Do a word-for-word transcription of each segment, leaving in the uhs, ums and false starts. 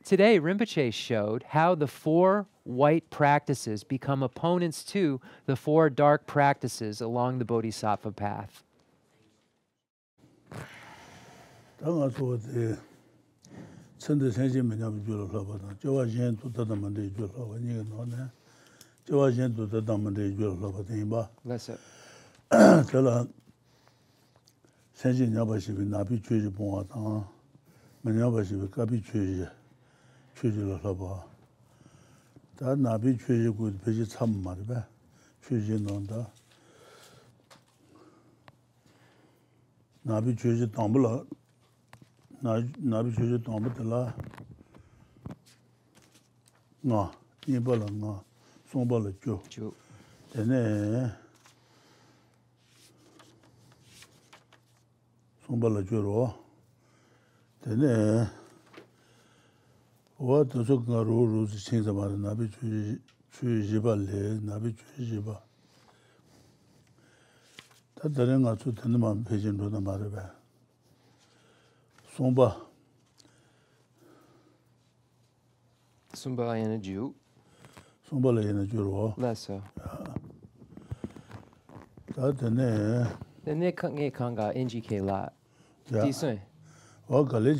Today, Rinpoche showed how the four white practices become opponents to the four dark practices along the Bodhisattva path. Less it. 다 나비 최지고 배지 참 말이야. 최지 논다. 나비 최지 담불라. 나 나비 최지 담불라. 나 이벌라 나 송벌라 줘. 주. 되네. 송벌라 줘로. 되네. What does a rule change about an abbot? Chujiba, Nabi Chujiba. That doesn't got to tell them patient to the matter. Somba Sumba in a Jew. Somba in a Jew. Less so. That the name. Then they can't get Kanga Inji K lot. Decent. Okay,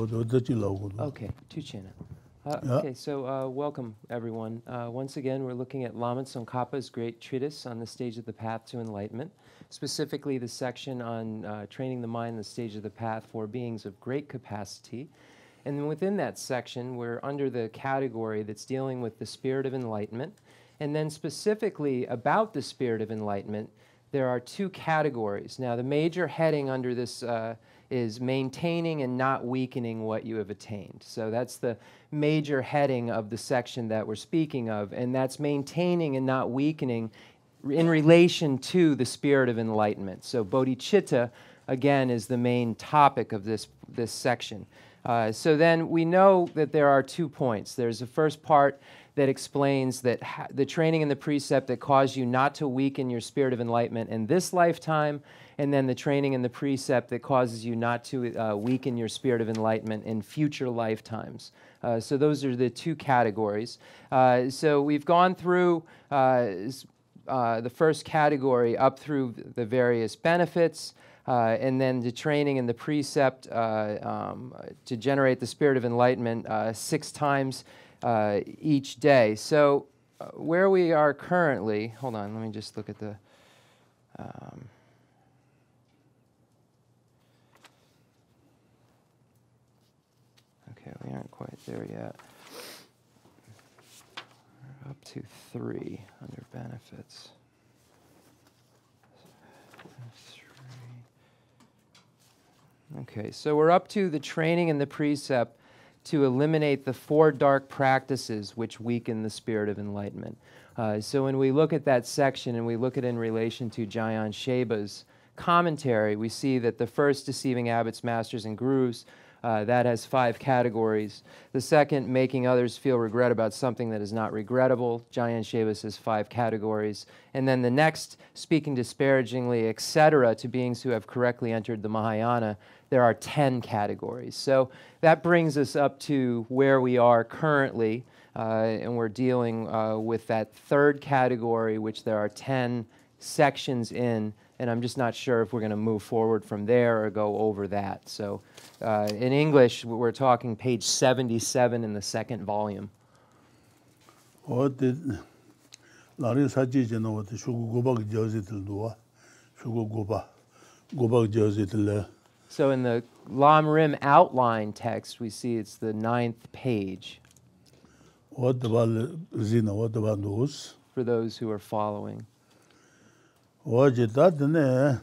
two china. Uh, okay, so uh, welcome everyone. Uh, once again, we're looking at Lama Tsongkhapa's great treatise on the stage of the path to enlightenment, specifically the section on uh, training the mind, the stage of the path for beings of great capacity. And within that section, we're under the category that's dealing with the spirit of enlightenment. And then specifically about the spirit of enlightenment, there are two categories. Now, the major heading under this uh, is maintaining and not weakening what you have attained. So that's the major heading of the section that we're speaking of, and that's maintaining and not weakening in relation to the spirit of enlightenment. So bodhicitta, again, is the main topic of this, this section. Uh, so then we know that there are two points. There's the first part that explains that ha the training and the precept that cause you not to weaken your spirit of enlightenment in this lifetime, and then the training and the precept that causes you not to uh, weaken your spirit of enlightenment in future lifetimes. Uh, so those are the two categories. Uh, so we've gone through uh, uh, the first category up through the various benefits, uh, and then the training and the precept uh, um, to generate the spirit of enlightenment uh, six times uh, each day. So uh, where we are currently, hold on, let me just look at the... Um, Okay, we aren't quite there yet. We're up to three under benefits. Three. Okay, so we're up to the training and the precept to eliminate the four dark practices which weaken the spirit of enlightenment. Uh, so when we look at that section and we look at it in relation to Jayan Sheba's commentary, we see that the first, deceiving abbots, masters, and gurus, Uh, that has five categories. The second, making others feel regret about something that is not regrettable. Jayan Sheba says five categories. And then the next, speaking disparagingly, et cetera, to beings who have correctly entered the Mahayana, there are ten categories. So that brings us up to where we are currently, uh, and we're dealing uh, with that third category, which there are ten sections in, and I'm just not sure if we're going to move forward from there or go over that. So uh, in English, we're talking page seventy-seven in the second volume. What did Larry Saji know what the Shugu Gobak Josie to do? Shugu Goba Gobak Josie to So in the Lamrim outline text, we see it's the ninth page. What about Zina? What about those? For those who are following. What did that then?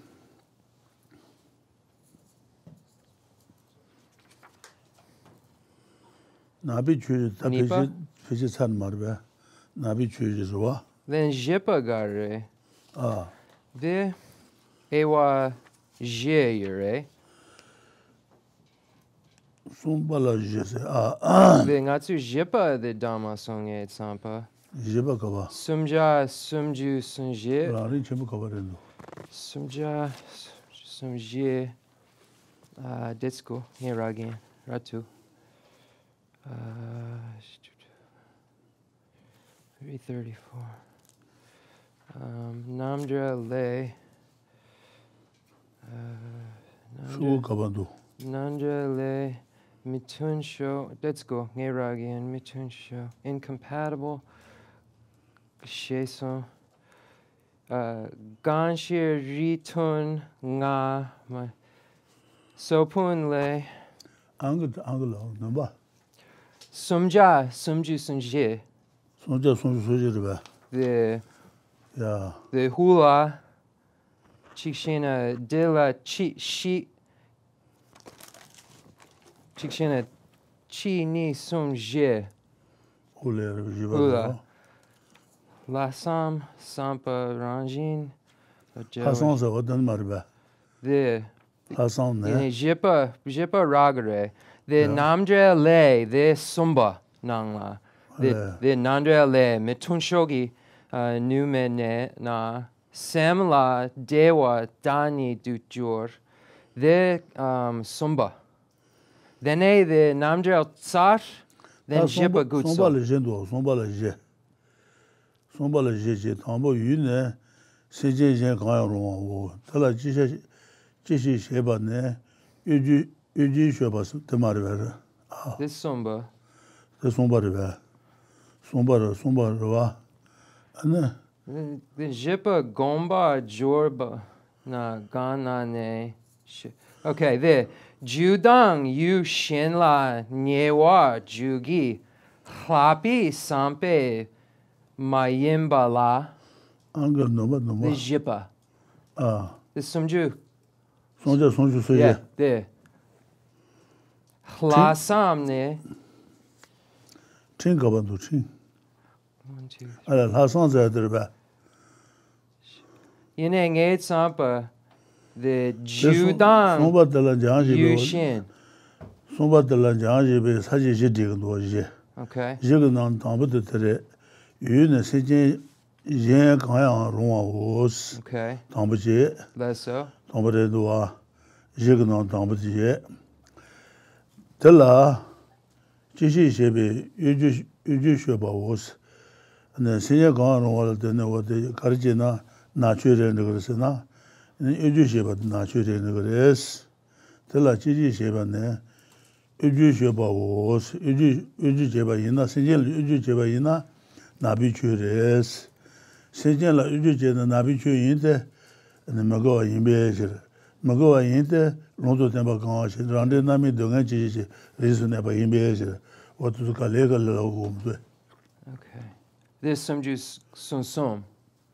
Nabi chooses the Fijisan Marbe. Nabi chooses what? Then Jipa Gare. Ah. De Ewa Jere. Sumbala Jesse. Ah. The Natsu Jipa the Dhamma Songye Tsampa. Jiba Kava. Sumja Sumju Sunje. Rari Chimu Kavarendo. Sumja Sumje. Uh, Ditsko. Here again. Ratu. Uh, three thirty-four. Um, Namgyal Le. Namgyal Le Mitun Sho. Let's go. Ngeragi and Mitun Sho. Incompatible. Geshe Uh, Ganshir Ritun Nga. Sopun Le. Anglo Anglo number. Sumja Sumju Sunje. Sumja Sumju Sunje. The yeah. The hula Chikshina de la chi shi Chikshina chi ni sumje. Hula. La sam sampa ranjin. Hassan sa wadan marba. The Hassan ne. Jipa jipa ragare. The namdre le the sumba nangla. The the nandre le mitun shogi nu mene na samla dewa dani dutjur. The um sumba. Then a the namdre tsar. Then jipa gutso. Sumba le jendo sumba le je. Sumba le je je tambo yu ne seje je ga ro wo. Tala ji she ji shi she ba ne yu ji yu ji she ba te mar ver. This sumba. The sumba re. Sumba sumba ro. Ana the jipa gomba jorba na gana ne. Okay, the judang yu shenla nyewa jugi hlapi sampe mayimba la. Angar no no. The jipa. Ah. The sumju. Sumja sumju soje. Yeah, the hlasam ne. Tin gabandu tin. One, two. Ala hlasam zader ba. Yineng eight sampa the judang sumba dala janji yu shin. Sumba dala janji be saji ji dig do je. Okay. Jig nan tambu de tere yu ne seje yen kan ya ro wos. Okay. Tambu je. That's so. Tambu de do wa jig nan tambu je. Tela ji ji je be yu ju yu ju shwe ba wos. Ne seje kan ro wa de ne wa de karje na na chwe re ne gre na. Yu ju ba na chwe re ne gre es. Tela ji ji je ba ne yu ju ba wos yu ju yu ju je ba yin na seje yu ju je ba yin na na bi chwe re es. Seje la yu ju je na na bi chwe yin de ne ma go yin be je. Ma go yin de long do ten ba kan che ran de na mi do ngan ji ji re su ne ba yin be je. Wa tu ka le ga le go mu de. Okay. This some juice sum sum.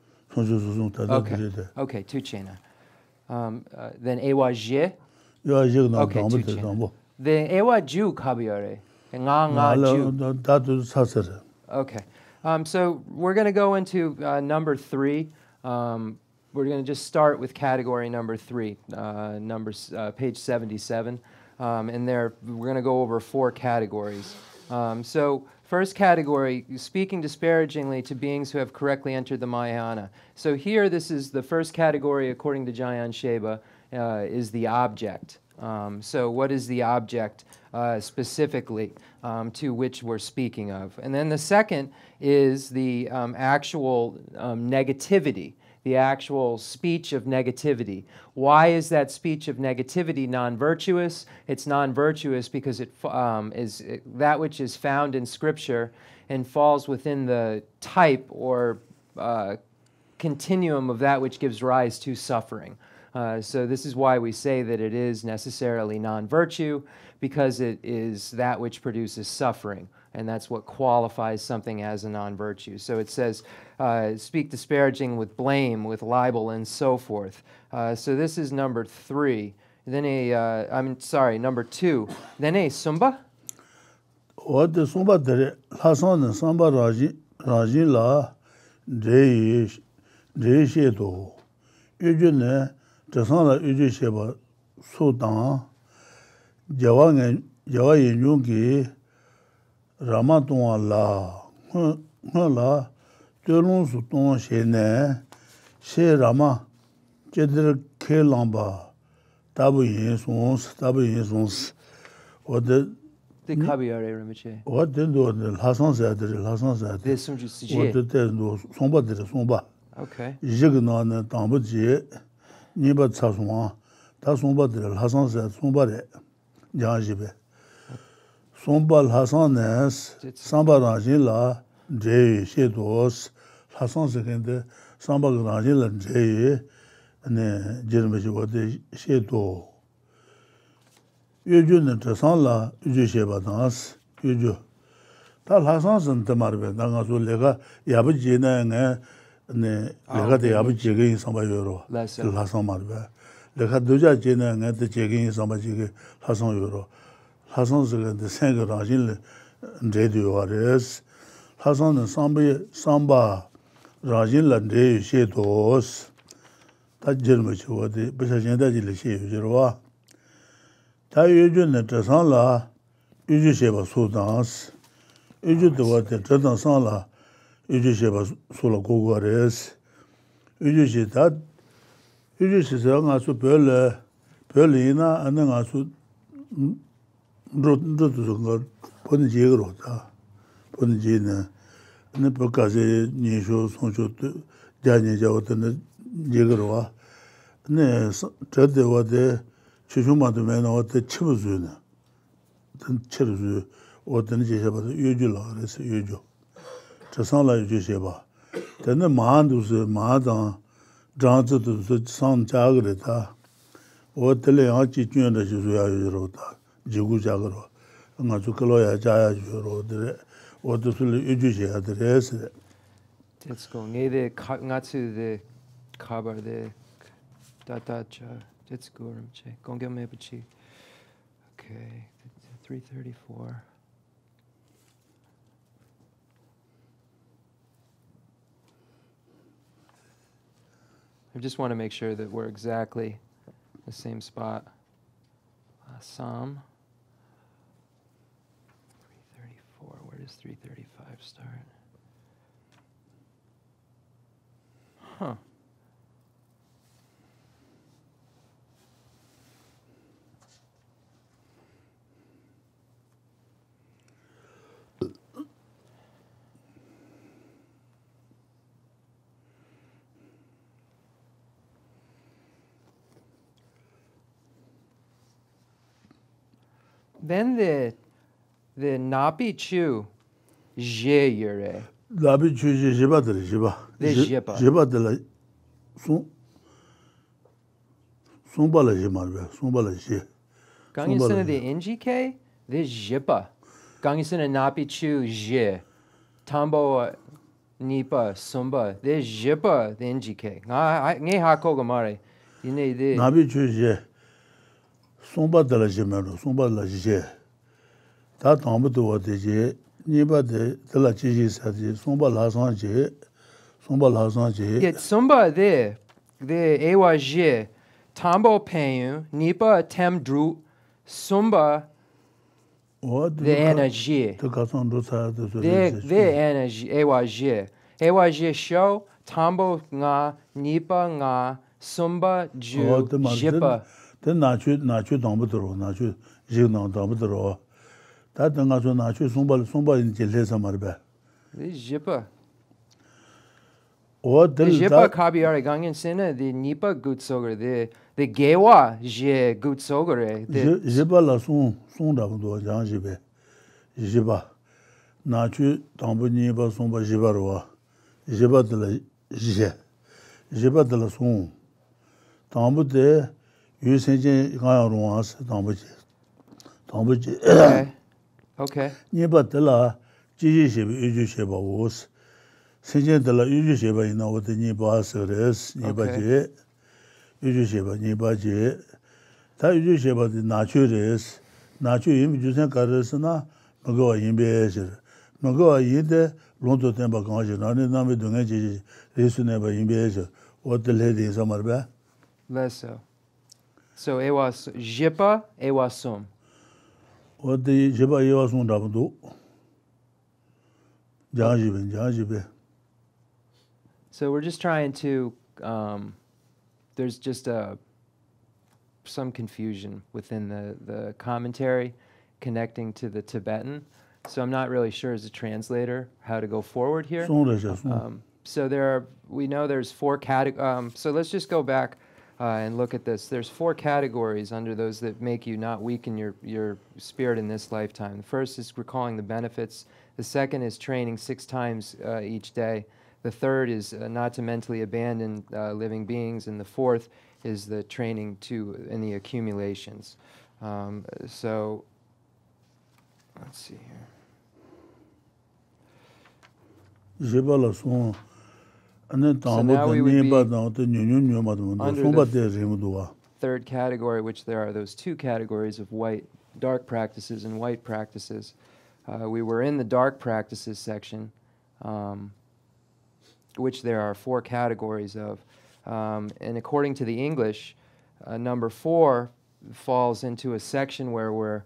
Okay. Okay, two chena. Um, uh, then ewa je. Yo je na Okay, dang two bu de chena. dang bu. Then ewa ju kabiare. Nga nga ju. Da du sa se. Okay. Um, so we're going to go into uh, number three. Um, we're going to just start with category number three, uh, number uh, page seventy-seven, um, and there we're going to go over four categories. Um, so first category, speaking disparagingly to beings who have correctly entered the Mahayana. So here, this is the first category, according to Jayan Sheba, uh, is the object. Um, so what is the object uh, specifically um, to which we're speaking of? And then the second is the um, actual um, negativity, the actual speech of negativity. Why is that speech of negativity non-virtuous? It's non-virtuous because it um, is it, that which is found in Scripture and falls within the type or uh, continuum of that which gives rise to suffering. Uh, so this is why we say that it is necessarily non-virtue, because it is that which produces suffering. And that's what qualifies something as a non-virtue. So it says, uh, speak disparaging with blame, with libel, and so forth. Uh, so this is number three. Then a, uh, I'm sorry, number two. Then a sumba? What the sumba dere lasan ne samba raji raji la de de she do. Yu ne de san la yu she ba so dan jawa nge jawa yin yung ki Rama Tonga la, nga la, Telon su Tonga she ne, she Rama, Chedir ke lamba, tabu yin sons, tabu yin sons. What the The Kabiyare Rinpoche. What did do the Lasan said, the Lasan said. The Sumju What Sije. did they do? Somba did Somba. Okay. Jigna Tambuji, Niba Tsasuma, that's Somba did Lasan said, Somba, Janjibe. Somba Lasanes, Samba Rajila, J. Shedos, Lasan second, Samba Rajila, J. And Jeremy what they Shedo. Yuju ne trasan la yuju sheba dans yuju ta lasan san tamarbe danga so lega yabu jina nga ne lega de yabu jege samba yoro lasan marbe lega doja jina nga de jege samba jege lasan yoro lasan zega de senga rajin le nde de wares lasan ne samba samba rajin la nde she dos ta jerme chwa de besa jenda ji le she yoro Ta yuju ne trasan la yuju sheba su dans. Yuju dewa te tradan san la yuju sheba su la gogo res. Yuju she ta yuju she sa nga su pele pele ina ane nga su nro tu su nga poni je garo ta. Poni je ne ane pe kaze nye shu son shu ja nye ja wata ne je garo wa. Ane trad dewa de 추주마도 매나 어때 치부주네. 든 치르주 어떤 제셔봐 유주라 그래서 유주. 저상라 유주셔봐. 근데 마한도서 마다 장즈도 상자 그랬다. 어떨래 아치 쥐는데 주야 유로다. 지구작으로. 아주 클로야 자야 유로들 어떻을 유주셔야 돼서. Let's go. 네데 나츠 데 카바데 다다차 It's Gurimche. Gongyammebuchi. Okay, three thirty-four. I just want to make sure that we're exactly the same spot. Assam. three thirty-four. Where does three thirty-five start? Huh. Then the the napi chu je yure. Napi chu je jeba de jeba. The jeba. Jeba de la son son bala jema be son bala je. Gangi sene the injike the jeba. Gangi sene napi chu je. Tambo nipa sumba the jeba the injike. Nga nge hako gamare. Ine the Napi chu je. Somba de la jemero, somba de la je. Ta tambu do de je, niba de de la ji sa de, somba la san je, somba la san je. Yeah, somba de the ewa je, tambo payu, nipa tem dru, somba the energy. The kasan do sa de so. The the energy ewa je. Ewa je show, tambo nga, nipa nga, somba ju, jipa. Then nachu nachu tambu do, nachu je na tambu do. Ta danga so nachu somba somba in jele samarbe. The jipa. O The del jipa kabiyare gangen sene the nipa gutsoger the the gewa je gutsogere the jipa la son son da do jang jibe. Jiba. Nachu tambu nipa somba jiba ro. Jiba de la je. Jiba de la son. Tambu de yu sentient ga ro as tambu ji. Tambu ji. Okay. Okay. Nipa de la ji ji jibe yu ju sheba os. Sentient de la yu ju sheba ina o de nipa seres nipa ji. Yu ju sheba nipa ji. Ta yu ju sheba de nachu res. Nachu yim ju sen ka res na mago yin be shir. Mago yin de lonto temba kan shir. Na ne na me dunga ji resu ne ba yin be shir. O de le de samar ba. Less so. So it was jipa, it was sum. O de jiba ye was un da do. Ja jibe, ja jibe. So we're just trying to, um, there's just a, some confusion within the, the commentary, connecting to the Tibetan. So I'm not really sure as a translator how to go forward here. Um, so there are, we know there's four categories. Um, so let's just go back uh, and look at this. There's four categories under those that make you not weaken your, your spirit in this lifetime. The first is recalling the benefits. The second is training six times uh, each day. The third is uh, not to mentally abandon uh, living beings. And the fourth is the training to in the accumulations. Um, so let's see here. So now we would be under the third category, which there are those two categories of white, dark practices and white practices. Uh, we were in the dark practices section, um, which there are four categories of. Um, and according to the English, uh, number four falls into a section where we're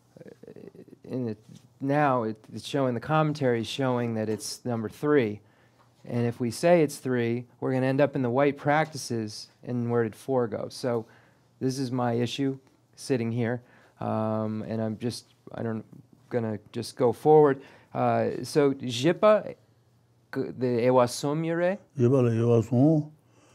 in it. Now it, it's showing, the commentary is showing that it's number three. And if we say it's three, we're going to end up in the white practices, and where did four go? So this is my issue sitting here. Um, and I'm just, I don't, going to just go forward. Uh, so Jipa, the Ewasomyure? Jipa le Ewasom,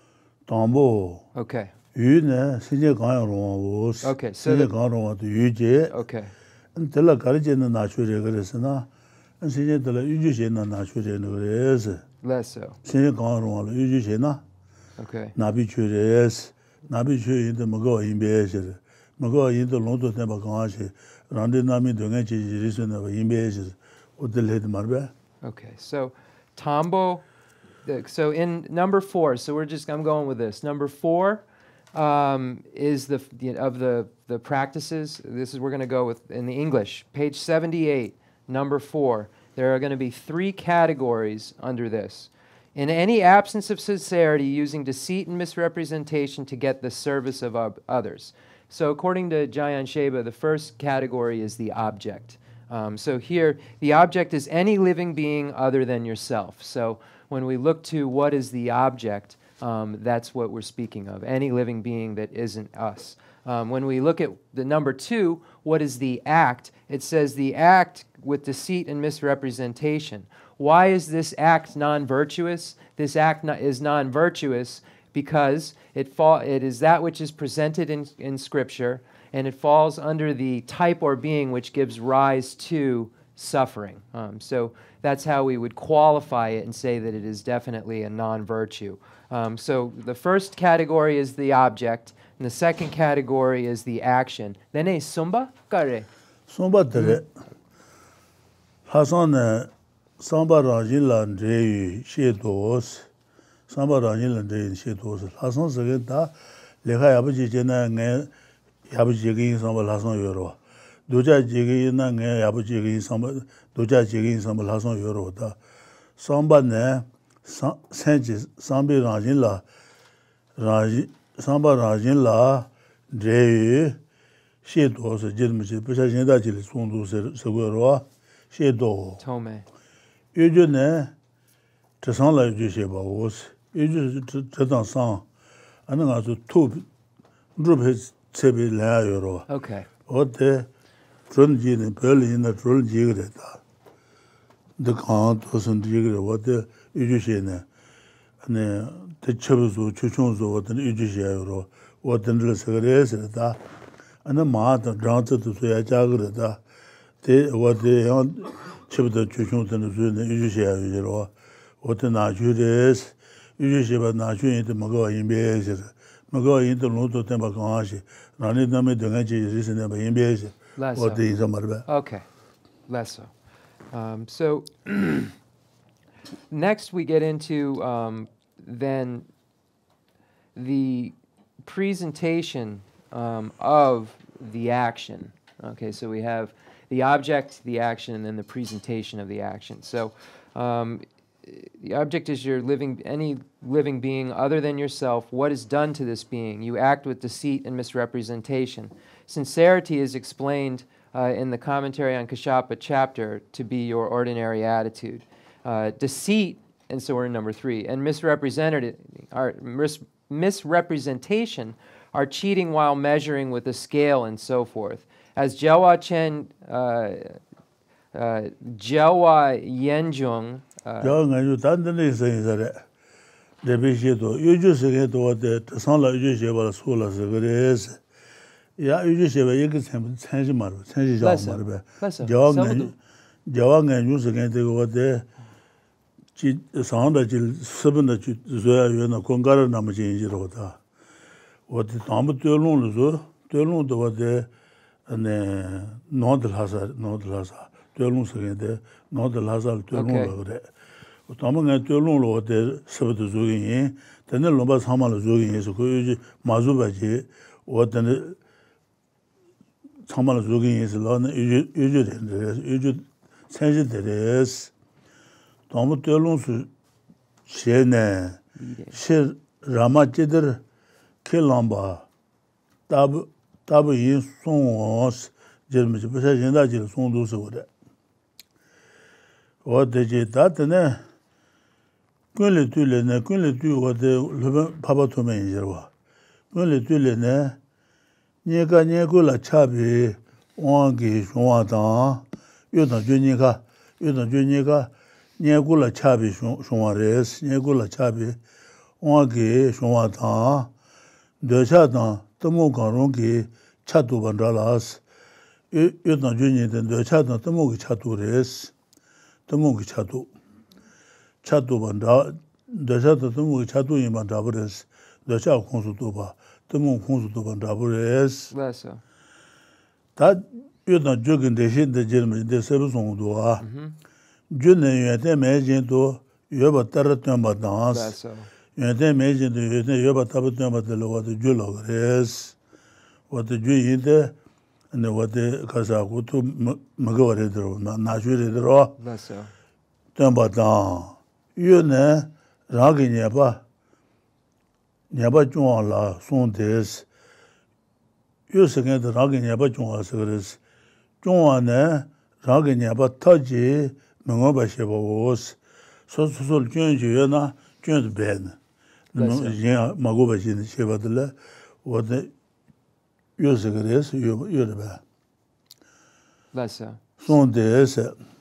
Tambo. Okay. Yu ne, Sinje Ganya Rongwa Wos. Okay, so Sinje Ganya Rongwa to Yu Je. Okay. And Tela Karije na Nachure Gresena, and Sinje Tela Yuju na Nachure Gres. Less so. Sinje Ganya Rongwa Yuju Shena. Okay. Nabi Chures, Nabi Chu in the Mago in Bezer. Mago in the Londo Temba Ganshi, Randi Nami Dungachi Rison of in Bezes, or the Lady Marbe. Okay, so Tambo, the, so in number four, so we're just, I'm going with this. Number four um, is the, the, of the, the practices. This is, we're going to go with, in the English, page seventy-eight, number four. There are going to be three categories under this. In any absence of sincerity, using deceit and misrepresentation to get the service of others. So according to Jayan Sheba, the first category is the object. Um, so here, the object is any living being other than yourself. So when we look to what is the object, um, that's what we're speaking of, any living being that isn't us. Um, when we look at the number two, what is the act? It says the act with deceit and misrepresentation. Why is this act non-virtuous? This act no- is non-virtuous because it, fall, it is that which is presented in, in Scripture, and it falls under the type or being which gives rise to suffering. Um, so that's how we would qualify it and say that it is definitely a non-virtue. Um, so the first category is the object, and the second category is the action. Then a sumba kare. Sumba tere. Hasan Samba Rajin Lan Dreyu Shedos. Samba Rajin Lan Dreyu Shedos. Hasan Sagenta Leka Yabuji Jena Nge Yabuji Gin Samba Hasan Yoro. Doja Jigi Na Nge Yabuji Gin Samba Doja Jigi Samba Hasan Yoro. Samba Ne Senji Sambi Rajin La Rajin Samba Rajin La Dreyu Shedos. Jirmichi Pusha Jenda Jili Sundu Seguro Shedo. Tome. Yuju ne, Tresang la yuju sheba wos. Yuju Tretang sang, ane nga su tu drupe tsebi laya yoro. Okay. O te, drun ji ne, peli ina drun jigre ta. De kaan tosan jigre, o te yuju she ne. Ane, te chebu su, chuchung su, o te yuju she yoro. O te nila segre se ta. Ane maa ta, drang tse tu su ya jagre ta. Te, o te yang, chibda chuchung tanda suyo na yuju shaya yujirwa. Ote na chu res, yuju sheba na chu yinti magawa yinbe yajir. Magawa yinti lunto tenpa kaashi. Rani nami dunganchi yirisi tenpa yinbe yajir. Ote yinsa marba. Okay, less so. Um, so, next we get into um, then the presentation um, of the action. Okay, so we have the object, the action, and then the presentation of the action. So um, the object is your living, any living being other than yourself. What is done to this being? You act with deceit and misrepresentation. Sincerity is explained uh, in the commentary on Kashapa chapter to be your ordinary attitude. Uh, deceit, and so we're in number three, and misrepresented, are, mis misrepresentation are cheating while measuring with a scale and so forth. as Jawa Chen, uh, uh, Jawa Yenjung. Jawa Yenjung, Tandani Saying, Rebishido, Uju Segato, the Sala Uju Sheva, Sula, Segares. Yeah, Uju Sheva, you can change Mar, change Jawa Jawa Jawa Yenjung again, they go there. Sound that you seven that you know, Kongara Namajin Rota. What the Tom Tulun is, Tulun to what they and not the Hazard, not the Hazard, Tulun again there, not the Hazard, Tulun over there. Tomang and Tulun over there, Sabbath Zugin, then the Lombas Hamal Zugin is a Mazubaji, what then Hamal Zugin is a lot, you should change it is. Tomu Tulun su Shene, Shir Rama Jidder, Kilamba, Tab Tab Yin Sons, Jeremy, Possession that you soon do so. What did you that and then? Quinly Tulene, Quinly Tu, what the Papa to me, Jerwa. Quinly Tulene, Nika Nikula Chabi, Wangi, Shwatan, Yutan Junica, Yutan Junica. Nyegula chabi shungwa res, nyegula chabi wangi shungwa tang, decha tang, tamu kangrung ki chatu bandalas, yutang junyi ten decha tang tamu ki chatu res, tamu ki chatu, chatu banda, decha tang tamu ki chatu yin bandabu res, decha khonsu tuba, tamu khonsu tuba bandabu res. Lesa. Ta yutang jugin deshin de jirmi de sebu songu duwa. June Yate Majin to Yoba Taratumba dance. Yate Majin to Yoba Tabatumba the Lowa the Julogres, what the Jew there, and what the Kazaku to Magawari, Najuri draw. Tumba down. You know, Ragi Nyaba Nyaba Juala, soon days. You second the Ragi Nyaba Juala cigarettes. Juana Ragi Nyaba Taji. Mengoba Sheba was so so Junjuna, Jun Ben. Magoba Sheba de la, what the Usagrace, you the Lessa. Son days,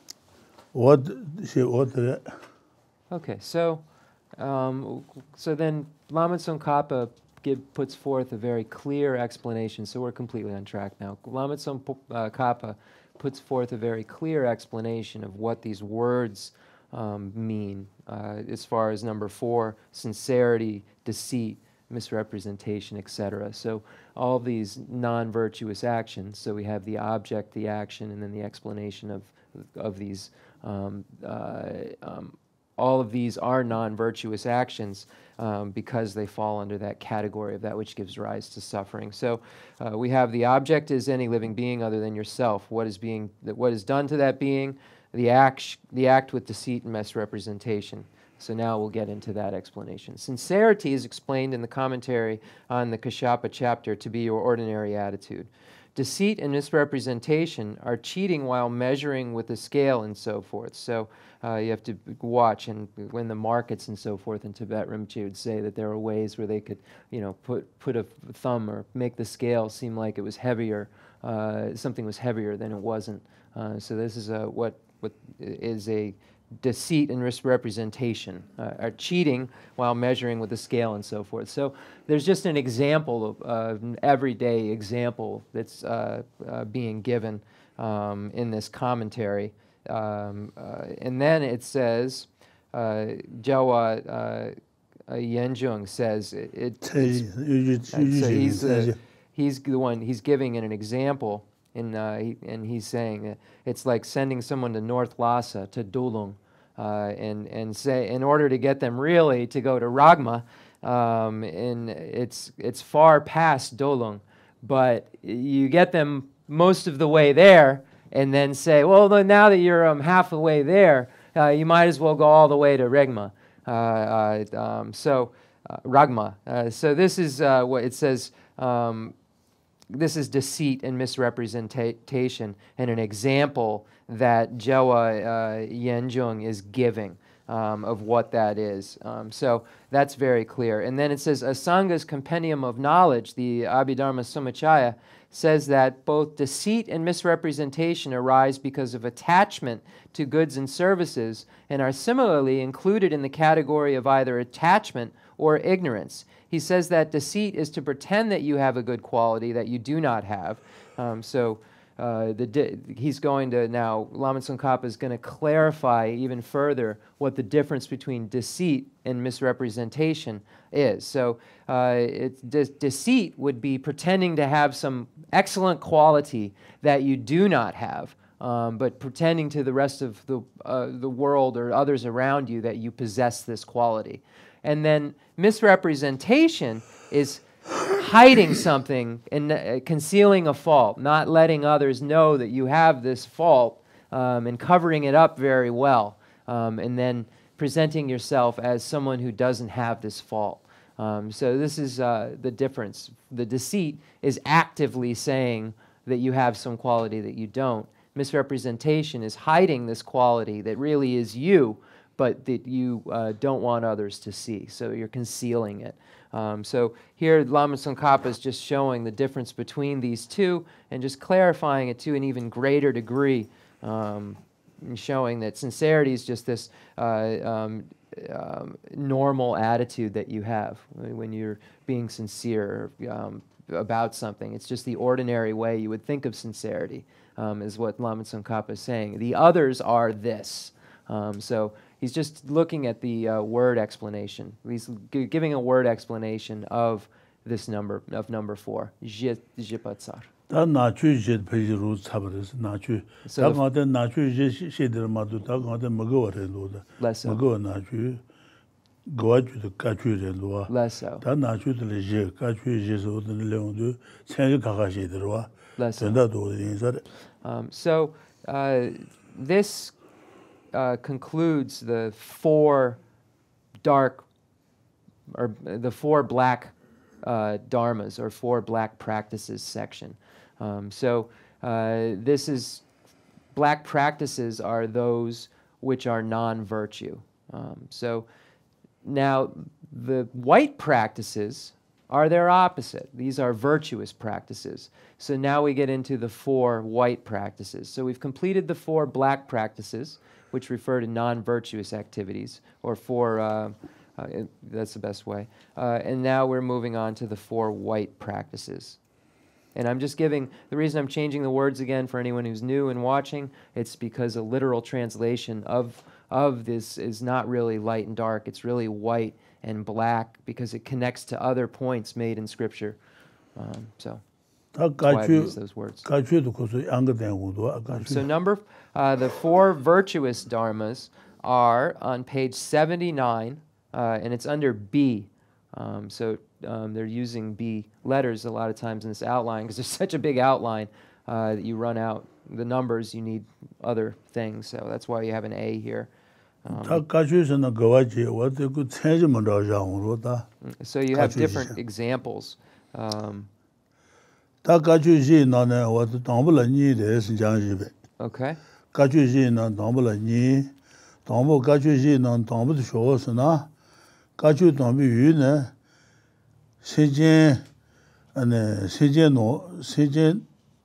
what she ordered. Okay, so um, so then Lama Tsongkhapa give, puts forth a very clear explanation, so we're completely on track now. Lama Tsongkhapa puts forth a very clear explanation of what these words um, mean, uh, as far as number four, sincerity, deceit, misrepresentation, et cetera. So all of these non-virtuous actions, so we have the object, the action, and then the explanation of, of these. Um, uh, um, all of these are non-virtuous actions um, because they fall under that category of that which gives rise to suffering. So uh, we have the object is any living being other than yourself. What is being, what is done to that being? The act, the act with deceit and misrepresentation. So now we'll get into that explanation. Sincerity is explained in the commentary on the Kashyapa chapter to be your ordinary attitude. Deceit and misrepresentation are cheating while measuring with a scale and so forth. So uh, you have to watch, and when the markets and so forth in Tibet, Rinpoche would say that there were ways where they could, you know, put put a thumb or make the scale seem like it was heavier, uh, something was heavier than it wasn't. Uh, so this is a, what what is a deceit and misrepresentation, uh, are cheating while measuring with a scale and so forth. So there's just an example, of uh, an everyday example that's uh, uh, being given um, in this commentary. Um, uh, and then it says, uh, Jawa uh, Yenjung says, it, it's, so he's, uh, he's the one, he's giving it an example, and, uh, he, and he's saying uh, it's like sending someone to North Lhasa, to Dulung, Uh, and and say in order to get them really to go to Ragma, um, and it's it's far past Dolung, but you get them most of the way there, and then say, well, now that you're um, half the way there, uh, you might as well go all the way to Regma. Uh, uh, um, so uh, Ragma. Uh, so this is uh, what it says. Um, this is deceit and misrepresentation, and an example that Jawa uh, Yenjung is giving. um, of what that is. Um, so that's very clear. And then it says, Asanga's Compendium of Knowledge, the Abhidharma Samachaya, says that both deceit and misrepresentation arise because of attachment to goods and services and are similarly included in the category of either attachment or ignorance. He says that deceit is to pretend that you have a good quality that you do not have. Um, so uh, the he's going to now, Lama Tsongkhapa is going to clarify even further what the difference between deceit and misrepresentation is. So uh, it's de deceit would be pretending to have some excellent quality that you do not have, um, but pretending to the rest of the, uh, the world or others around you that you possess this quality. And then misrepresentation is hiding something and uh, concealing a fault, not letting others know that you have this fault, um, and covering it up very well, um, and then presenting yourself as someone who doesn't have this fault. Um, so this is uh, the difference. The deceit is actively saying that you have some quality that you don't. Misrepresentation is hiding this quality that really is you, but that you uh, don't want others to see. So you're concealing it. Um, so here Lama Tsongkhapa is just showing the difference between these two and just clarifying it to an even greater degree, um, and showing that sincerity is just this uh, um, um, normal attitude that you have when you're being sincere um, about something. It's just the ordinary way you would think of sincerity, um, is what Lama Tsongkhapa is saying. The others are this. Um, so he's just looking at the uh, word explanation. He's g giving a word explanation of this number, of number four. Jipatsar. 다 나추 제 페이지로 잡으래서 나추 다 가데 나추 제 시들 마도 다 가데 먹어래도다 먹어 나추 고아주도 까추래도와 다 나추들 제 까추제서 오는 내용도 생각 가가시더와 된다도 인사를. Um so uh this uh concludes the four dark or the four black uh dharmas or four black practices section. Um, so uh, this is, black practices are those which are non-virtue. Um, so now the white practices are their opposite. These are virtuous practices. So now we get into the four white practices. So we've completed the four black practices, which refer to non-virtuous activities, or four, uh, uh, that's the best way. Uh, and now we're moving on to the four white practices. And I'm just giving, the reason I'm changing the words again for anyone who's new and watching, it's because a literal translation of, of this is not really light and dark, it's really white and black because it connects to other points made in Scripture. Um, so that's why I use those words. Um, so number, uh, the four virtuous dharmas are on page seventy-nine, uh, and it's under B. Um, so um, they're using B letters a lot of times in this outline because there's such a big outline uh, that you run out the numbers, you need other things. So that's why you have an A here. Um, so you have different examples. Um, okay. 가주 담비 위는 세제 안에 세제노 세제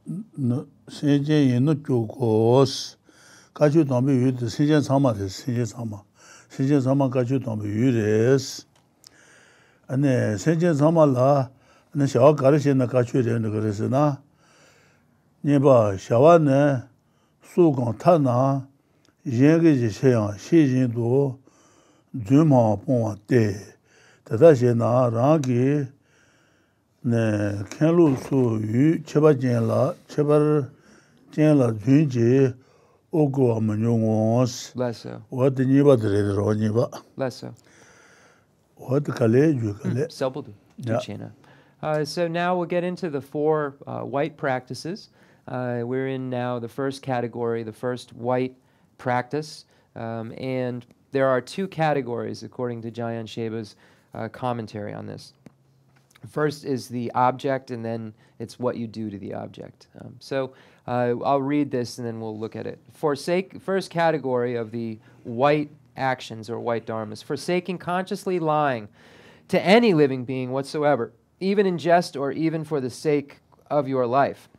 세제 있는 쪽고스 가주 담비 위도 세제 삼아서 세제 삼아 세제 삼아 가주 담비 위레스 안에 세제 삼아라 안에 샤와 가르치는 가주에는 그래서나 네바 샤와네 수공 타나 얘기지 세양 시진도 주마 ponte tadashena rangi ne kenlu su yu cheba jenla chebar jenla junji ogo amanyongos lesso what the niba de roniba lesso what kale ju kale selbudu chena. Uh so now we'll get into the four uh, white practices. Uh, we're in now the first category, the first white practice, um, and there are two categories according to Jayan Sheba's uh, commentary on this. First is the object, and then it's what you do to the object. Um, so uh, I'll read this and then we'll look at it. Forsake, first category of the white actions or white dharmas, forsaking consciously lying to any living being whatsoever, even in jest or even for the sake of your life.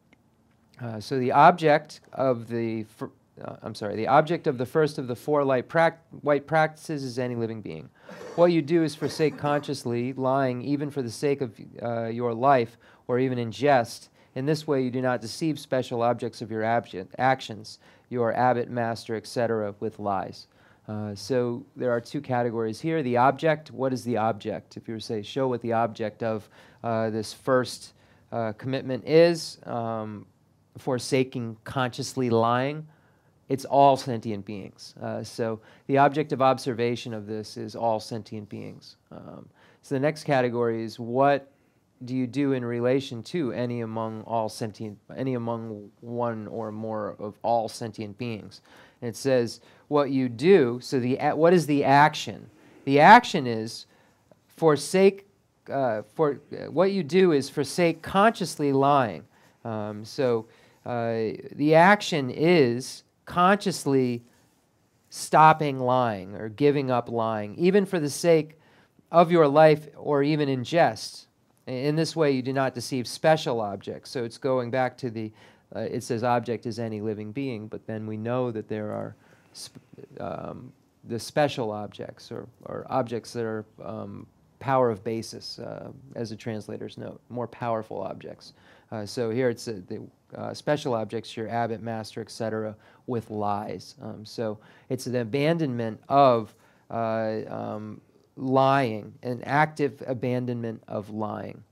Uh, so the object of the, uh, I'm sorry, the object of the first of the four light prac white practices is any living being. What you do is forsake consciously lying even for the sake of uh, your life or even in jest. In this way you do not deceive special objects of your actions, your abbot, master, et cetera, with lies. Uh, so there are two categories here. The object, what is the object? If you were to say, show what the object of uh, this first uh, commitment is, um, forsaking consciously lying, it's all sentient beings. Uh, so the object of observation of this is all sentient beings. Um, so the next category is what do you do in relation to any among all sentient, any among one or more of all sentient beings? And it says what you do, so the, what is the action? The action is forsake, uh, for, uh, what you do is forsake consciously lying. Um, so uh, the action is consciously stopping lying or giving up lying, even for the sake of your life or even in jest. In this way, you do not deceive special objects. So it's going back to the, uh, it says object is any living being, but then we know that there are sp um, the special objects or, or objects that are um, power of basis, uh, as the translators note, more powerful objects. Uh, so here it's uh, the uh, special objects, your abbot, master, et cetera, with lies. Um, so it's an abandonment of uh, um, lying, an active abandonment of lying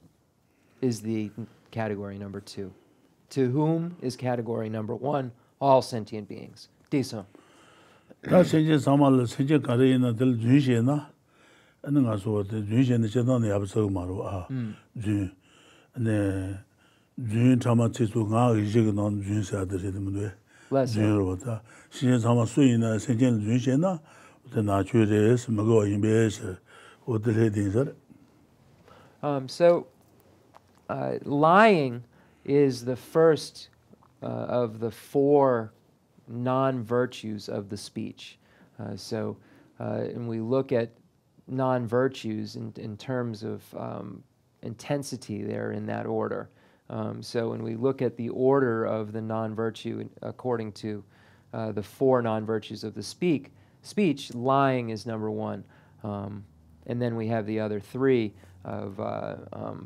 is the category number two. To whom is category number one? All sentient beings. Diso. 다 senje samal senje karina del junje na ane nga so de junje ne chedan ya bso maro a jun ne jun tama chisu nga ge ge non jun sa de de mwe jun ro ta senje sama sui na senje junje na Um, so, uh, lying is the first uh, of the four non-virtues of the speech. Uh, so, uh, and we look at non-virtues in, in terms of um, intensity, they're in that order. Um, so when we look at the order of the non-virtue according to uh, the four non-virtues of the speak, speech, lying is number one. Um, and then we have the other three of uh, um,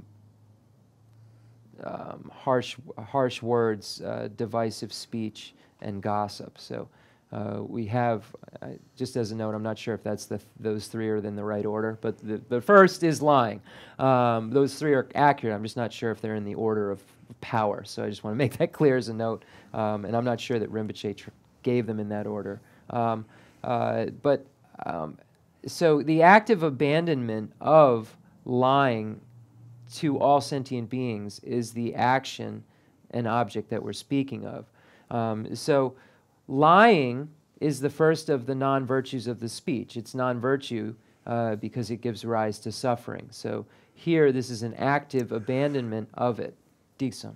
um, harsh, harsh words, uh, divisive speech, and gossip. So uh, we have, uh, just as a note, I'm not sure if that's the, those three are in the right order, but the, the first is lying. Um, those three are accurate. I'm just not sure if they're in the order of power. So I just want to make that clear as a note. Um, and I'm not sure that Rinpoche tr gave them in that order. Um, uh, but um, so the active abandonment of lying to all sentient beings is the action and object that we're speaking of. Um, so lying is the first of the non-virtues of the speech. It's non-virtue uh, because it gives rise to suffering. So here, this is an active abandonment of it. Diksam.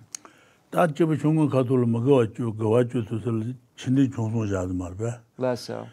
Less so.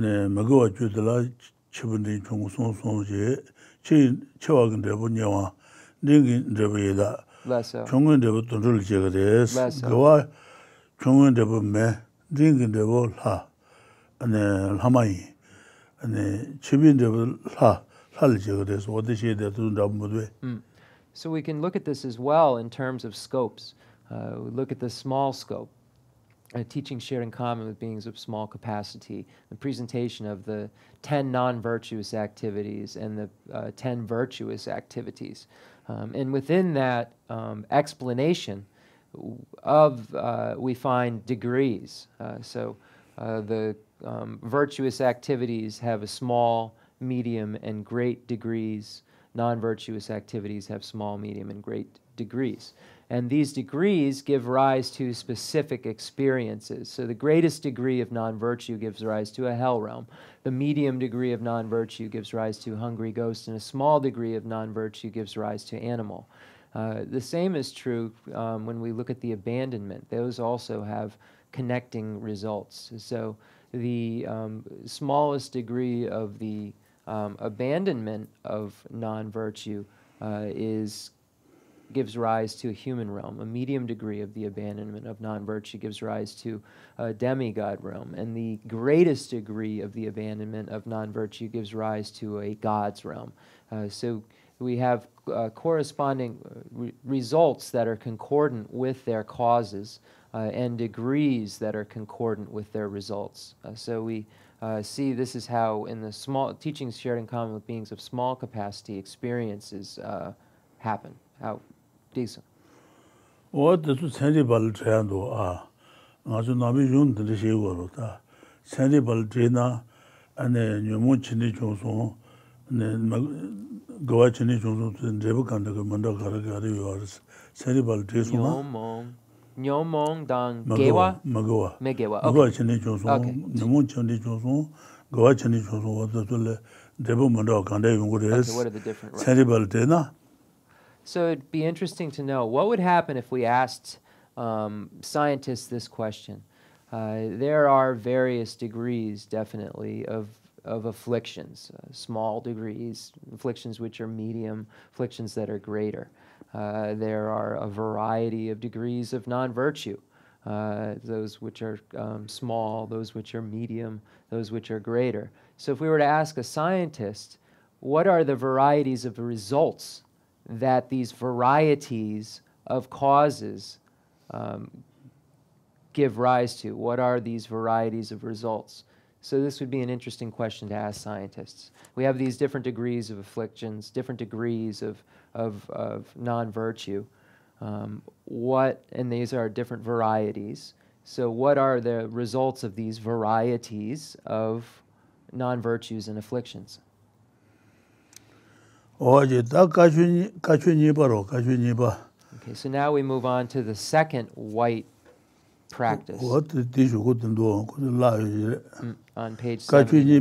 Less so. Less so. 중은 대부 매 링긴 대부 하 아니 하마이 아니 집인 대부 하 살지가 돼서 어디시에 대도 너무도 So we can look at this as well in terms of scopes. Uh, we look at the small scope, uh, teaching shared in common with beings of small capacity, the presentation of the ten non-virtuous activities and the uh, ten virtuous activities. Um, and within that um, explanation, of uh, we find degrees. Uh, so uh, the um, virtuous activities have a small, medium, and great degrees. Non-virtuous activities have small, medium, and great degrees. And these degrees give rise to specific experiences. So the greatest degree of non-virtue gives rise to a hell realm. The medium degree of non-virtue gives rise to hungry ghost, and a small degree of non-virtue gives rise to animal. Uh, the same is true um, when we look at the abandonment. Those also have connecting results. So the um, smallest degree of the um, abandonment of non-virtue uh, is gives rise to a human realm. A medium degree of the abandonment of non-virtue gives rise to a demigod realm. And the greatest degree of the abandonment of non-virtue gives rise to a god's realm. Uh, so we have uh, corresponding re results that are concordant with their causes uh, and degrees that are concordant with their results. Uh, so we uh, see this is how in the small teachings shared in common with beings of small capacity experiences uh, happen. How decent. What the sensible trendo are. As Nabi Yun the Shigorota. Sensible Trina and then Yamuchini Johnson and then Goachini Johnson and Rebukan the Mandakari yours. Sensible Trisona. Nyomong. Nyomong dan Gewa? Magoa. Megewa. Goachini Johnson, Yamuchini Johnson, Goachini Johnson, what the Debu Mandakande. Okay, what are the different Sensible Trina? So it'd be interesting to know what would happen if we asked um, scientists this question. Uh, there are various degrees, definitely, of, of afflictions, uh, small degrees, afflictions which are medium, afflictions that are greater. Uh, there are a variety of degrees of non-virtue, uh, those which are um, small, those which are medium, those which are greater. So if we were to ask a scientist, what are the varieties of results that these varieties of causes um, give rise to? What are these varieties of results? So this would be an interesting question to ask scientists. We have these different degrees of afflictions, different degrees of, of, of non-virtue. Um, what, and these are different varieties. So what are the results of these varieties of non-virtues and afflictions? Okay, so now we move on to the second white practice. What did you go and do? Mm, on page seven.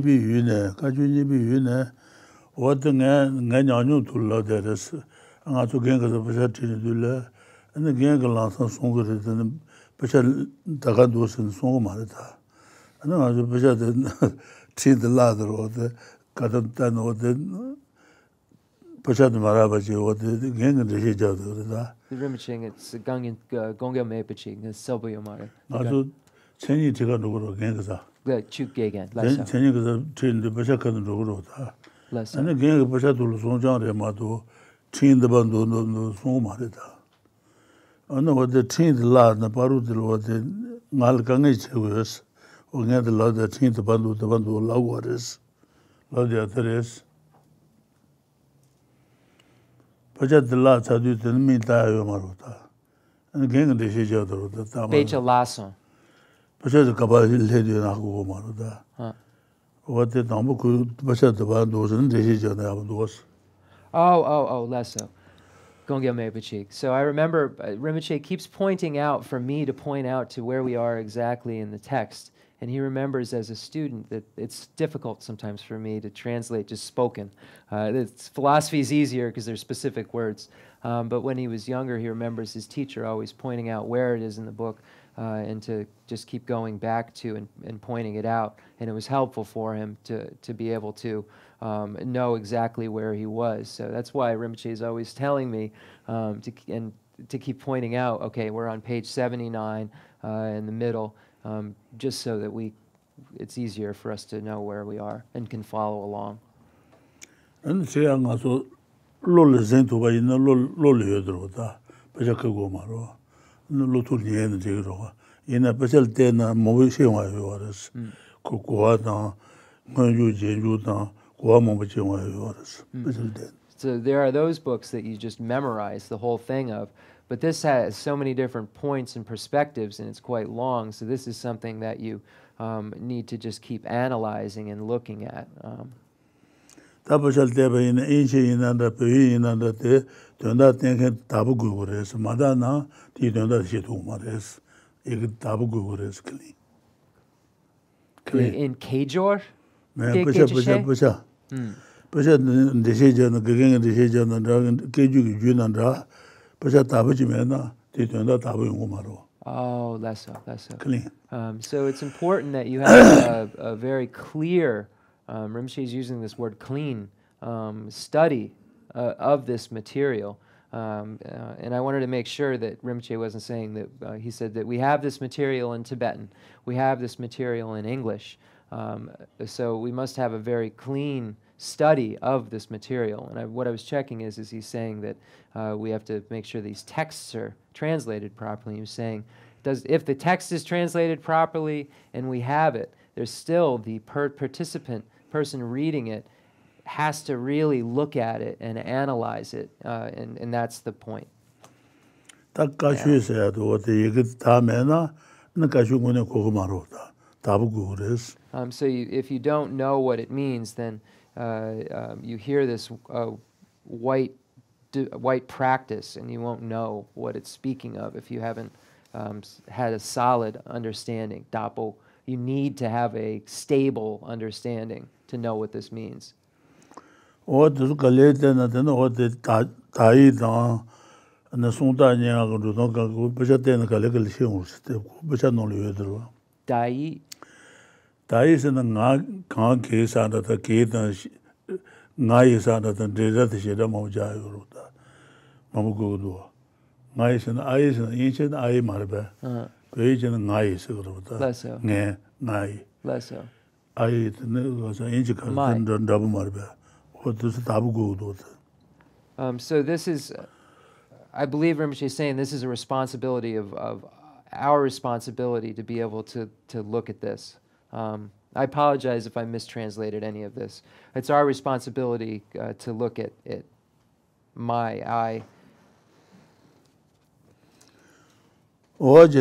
What the Nanyanu to love that is, and I took Gangas of Pesati Dula, and the Gangalas and Songas and Pesha Tagados and Songamarita. And then I was Pesha treat the ladder or the Katatan or the Pesha Marabaji or the gang of the Hijab. The Rimaching, it's a Gonga Mepaching, the Soboyomara. Also, Chenny Tigan over Gangaza. The Chuk Gagan. Then Chenny trained the Peshakan Rogota. And again, Peshatul Sonjan Remato, trained the Bando no Somarita. I know what the trained lad, the Parudil, what the Malkangich was, or get the lad that trained the Bando, the Bando Lawaris, Ladia Teres. Pajat the lads had used the Mita Marota. And again, the Shija the Tama. Becha Lasso. Pajat the Kabali lady in Agu Marota. What the number could Pajat the Bandos and the Shija was. Oh, oh, oh, Lesso. Gonga Mepachik. So I remember uh, Rinpoche keeps pointing out for me to point out to where we are exactly in the text. And he remembers as a student that it's difficult sometimes for me to translate just spoken. Uh, it's, philosophy is easier because there's specific words. Um, but when he was younger, he remembers his teacher always pointing out where it is in the book uh, and to just keep going back to and, and pointing it out. And it was helpful for him to, to be able to um, know exactly where he was. So that's why Rinpoche is always telling me um, to, and to keep pointing out, okay, we're on page seventy-nine uh, in the middle. Um, just so that we, it's easier for us to know where we are and can follow along. And say, I'm also lol zentu by no lol yodrota, Pajakago no lotul yen zero. In a special ten, Movishi was Kukuata, Manju Jejuta, Guamovichi was. So there are those books that you just memorize the whole thing of. But this has so many different points and perspectives, and it's quite long, so this is something that you um, need to just keep analyzing and looking at. Um, in Kajor? Oh, less so, less so. Clean. Um, so it's important that you have a, a very clear, um, Rinpoche is using this word clean, um, study uh, of this material. Um, uh, and I wanted to make sure that Rinpoche wasn't saying that, uh, he said that we have this material in Tibetan, we have this material in English, um, so we must have a very clean study of this material. And I, what I was checking is, is he's saying that uh, we have to make sure these texts are translated properly. He was saying, does, if the text is translated properly and we have it, there's still the per participant, person reading it, has to really look at it and analyze it, uh, and, and that's the point. Yeah. Um, so you, if you don't know what it means, then uh, um, you hear this uh, white, white practice, and you won't know what it's speaking of if you haven't um, had a solid understanding. Dapo, you need to have a stable understanding to know what this means. What is Galatian and what the Taidan and the Sundan do not go, but at the end of the legal shoes, which are no leader. Dai Dai is in the Khan case under the gate and Nai is under the desert Shedamojai Ruta. Mamugudu. Nai is an eye is an ancient eye marbe. Page and Nai is a less so. Nai. Less so. I was an ancient double marbe. Um, so this is, uh, I believe Rinpoche is saying this is a responsibility of, of our responsibility to be able to, to look at this. Um, I apologize if I mistranslated any of this. It's our responsibility uh, to look at it. My, I. Okay,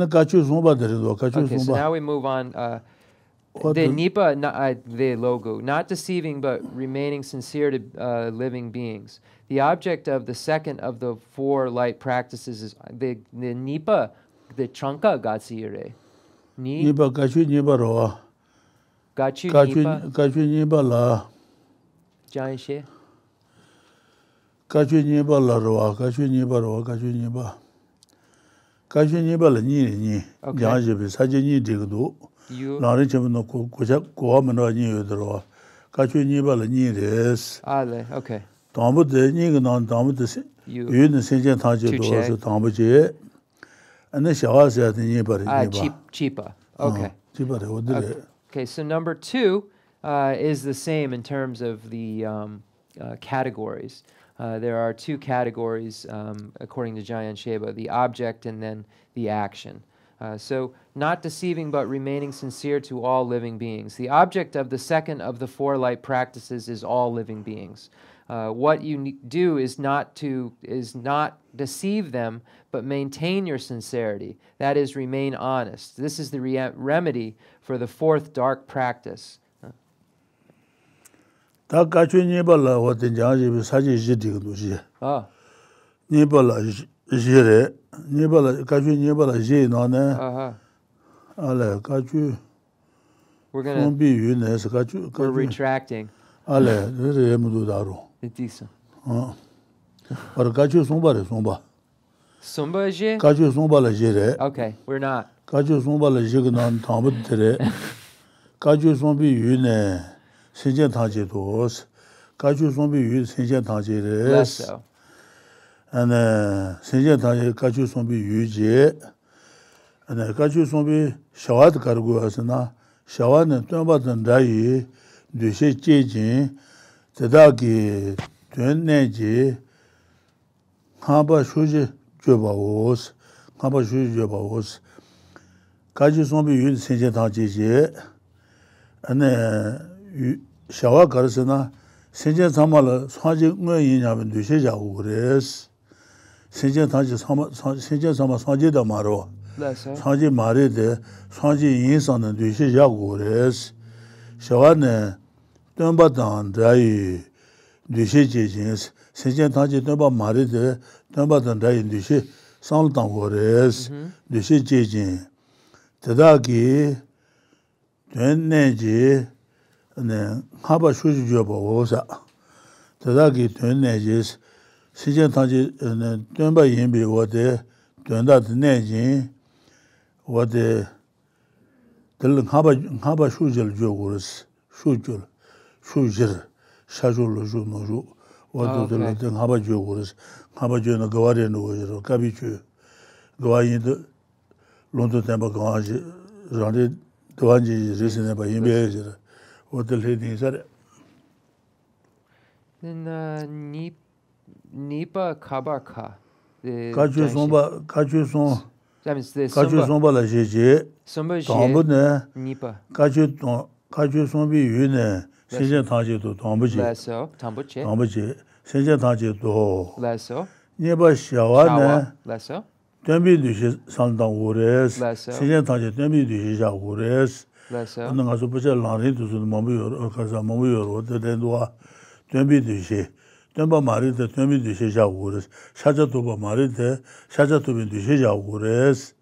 so now we move on. Uh, The nipa, uh, the logo, not deceiving but remaining sincere to uh, living beings. The object of the second of the four light practices is the the nipa, the chanka gatsire. Nipa gachu nipa roa. Gachu nipa. Gachu nipa la. Janshe. Gachu nipa la roa. Gachu nipa roa. Gachu nipa. Gachu nipa la ni ni. Janshe be saje ni digdo. Lamrim no kuja kuamano ni udro. Gachu nipa la ni res. Ale, okay. Tambu de ni gnan tambu de yu ne sentient taje do so tambu je. And the shawa se de ni par Ah, cheap cheapa. Okay. Cheapa de odre. Okay, so number two uh, is the same in terms of the um, uh, categories. Uh, there are two categories um, according to Jayan Sheba, the object and then the action. Uh, so, not deceiving but remaining sincere to all living beings. The object of the second of the four light practices is all living beings. Uh, what you do is not to is not deceive them, but maintain your sincerity. That is, remain honest. This is the re remedy for the fourth dark practice. Ta kachu nibala wa tenjang ji saji ji digdu ji. Ah. Nibala jire. Nibala kachu nibala ji na ne. Aha. Ale kachu. We're gonna. Kachu, we're retracting. Ale re mudu daro. Itisa. Ah. Par kachu somba re somba. Somba ji? Kachu somba la jire. Okay, we're not. Kachu somba la ji na tambu tere. Kachu sombi yu ne. Sentient tantric dos. Kachu sombi yu sentient tantric res. Less so. And uh, sentient tantric kachu sombi yu je. And uh, kachu sombi shawat kargu asana. Shawat ne tuanba tandai dushe jejin. Teda ki tuen ne je. Khamba shuji joba os. Khamba shuji joba os. Kachu sombi yu sentient tantric je. And uh, shawa karasana sentient samala sanji ngwe yinyaben dushe jagu kres. Sentient tanji sama sentient sama sanji da maro. Sanji mare de sanji yinsan de dushe jagu kres. Shawa ne tunba dan dai dushe jejins. Sentient tanji tunba mare de tunba dan dai dushe sanl dan kres. Dushe jejin. Teda ki tuen neji ne haba shuji joba osa. Tada ki tuen neji sentient tanji ne tuenba yinbi wade tuenda de neji what the the haba haba shujal jogurs shujul shujir shajul junoju what the the haba jogurs haba jona gawari no kabichu gawayi the London temple gawaji rande dwanji resine ba yimbe what the lady is that then uh Nip Nipa Kabarka the Kaju Somba Kaju Son that means the Kaju Somba la jeje Somba Tombo ne Nipa Kaju Ton Kaju Sombi yu ne Shenjian Tangji to Tombo ji Lasso Tambuche Tombo ji Shenjian Tangji to Lasso Nieba Xiawa ne Lasso Tenbi du shi sandang ures Lasso Shenjian Tangji Tenbi du shi ja ures Lasso Anda nga so pacha langri tu su mamu yor kaza mamu yor de den doa Tenbi du shi Tenba mari de tenbi du shi ja ures Shaja toba mari de Shaja tobi du shi ja ures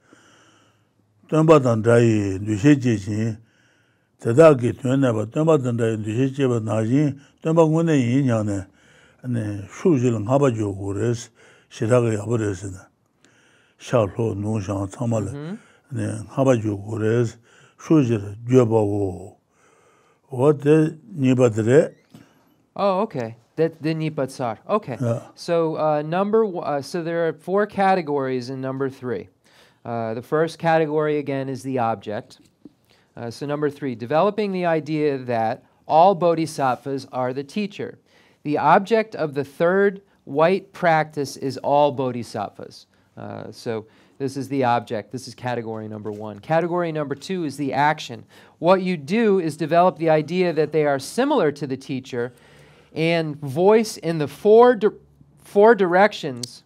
Tenba dandai du shi ji jin Teda ki tuenne ba tenba dandai du shi ji ba na jin Tenba ngune yin yang ne Ane shu jil ngaba jo ures Shiraga yabures ne Sha lo nung shang tsama le Ane ngaba jo ures Shu jil jeba wo What de nipa dire Oh, okay. That the Nipatsar. Okay. Yeah. So uh, number w- uh, so there are four categories in number three. Uh, the first category again is the object. Uh, so number three, developing the idea that all bodhisattvas are the teacher. The object of the third white practice is all bodhisattvas. Uh, so this is the object. This is category number one. Category number two is the action. What you do is develop the idea that they are similar to the teacher and voice in the four, di- four directions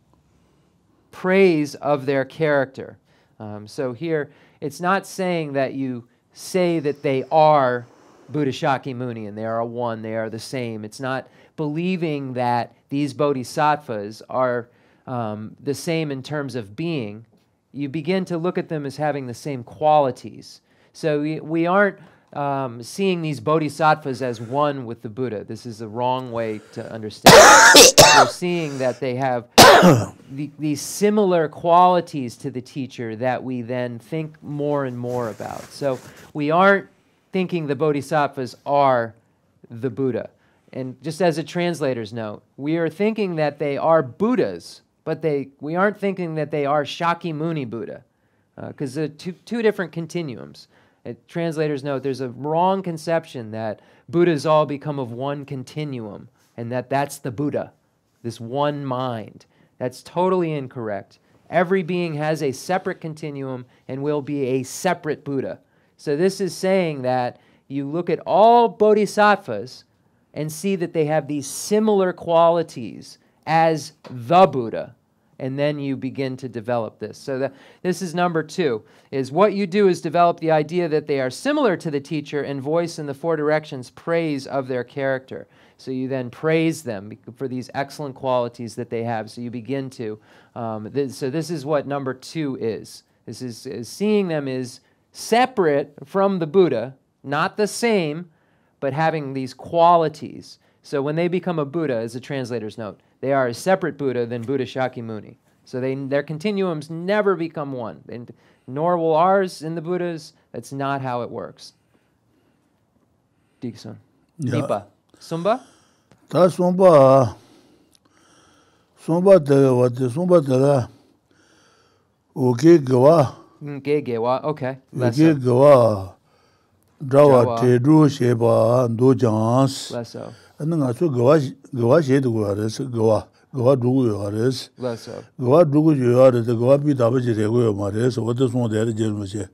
praise of their character. Um, so here, it's not saying that you say that they are Buddha Shakyamuni and they are one, they are the same. It's not believing that these bodhisattvas are um, the same in terms of being. You begin to look at them as having the same qualities. So we, we aren't um, seeing these bodhisattvas as one with the Buddha. This is the wrong way to understand it. We're seeing that they have the, these similar qualities to the teacher that we then think more and more about. So we aren't thinking the bodhisattvas are the Buddha. And just as a translator's note, we are thinking that they are Buddhas, but they we aren't thinking that they are Shakyamuni Buddha, because uh, they're two, two different continuums. A translator's note, there's a wrong conception that Buddhas all become of one continuum, and that that's the Buddha, this one mind. That's totally incorrect. Every being has a separate continuum and will be a separate Buddha. So this is saying that you look at all bodhisattvas and see that they have these similar qualities as the Buddha, and then you begin to develop this. So that, this is number two, is what you do is develop the idea that they are similar to the teacher and voice in the four directions praise of their character. So you then praise them for these excellent qualities that they have. So you begin to, um, th- so this is what number two is. This is, is seeing them as separate from the Buddha, not the same, but having these qualities. So when they become a Buddha, as a translator's note, they are a separate Buddha than Buddha Shakyamuni. So they, their continuums never become one, and nor will ours in the Buddhas. That's not how it works. Dikson. Yeah. Nipa. Sumba? Ta Sumba Sumba de what the Sumba de Oke Gawa Gegewa. Okay. Oke Gawa Drawa Tedu Sheba Do Jans Lesso. and then I took Gawa Gawa Shed Guares Gawa Gawa Dugu Yares Lesso. Gawa Dugu Yare the Gawa Pitabaji Rego Mares what is one there Jermace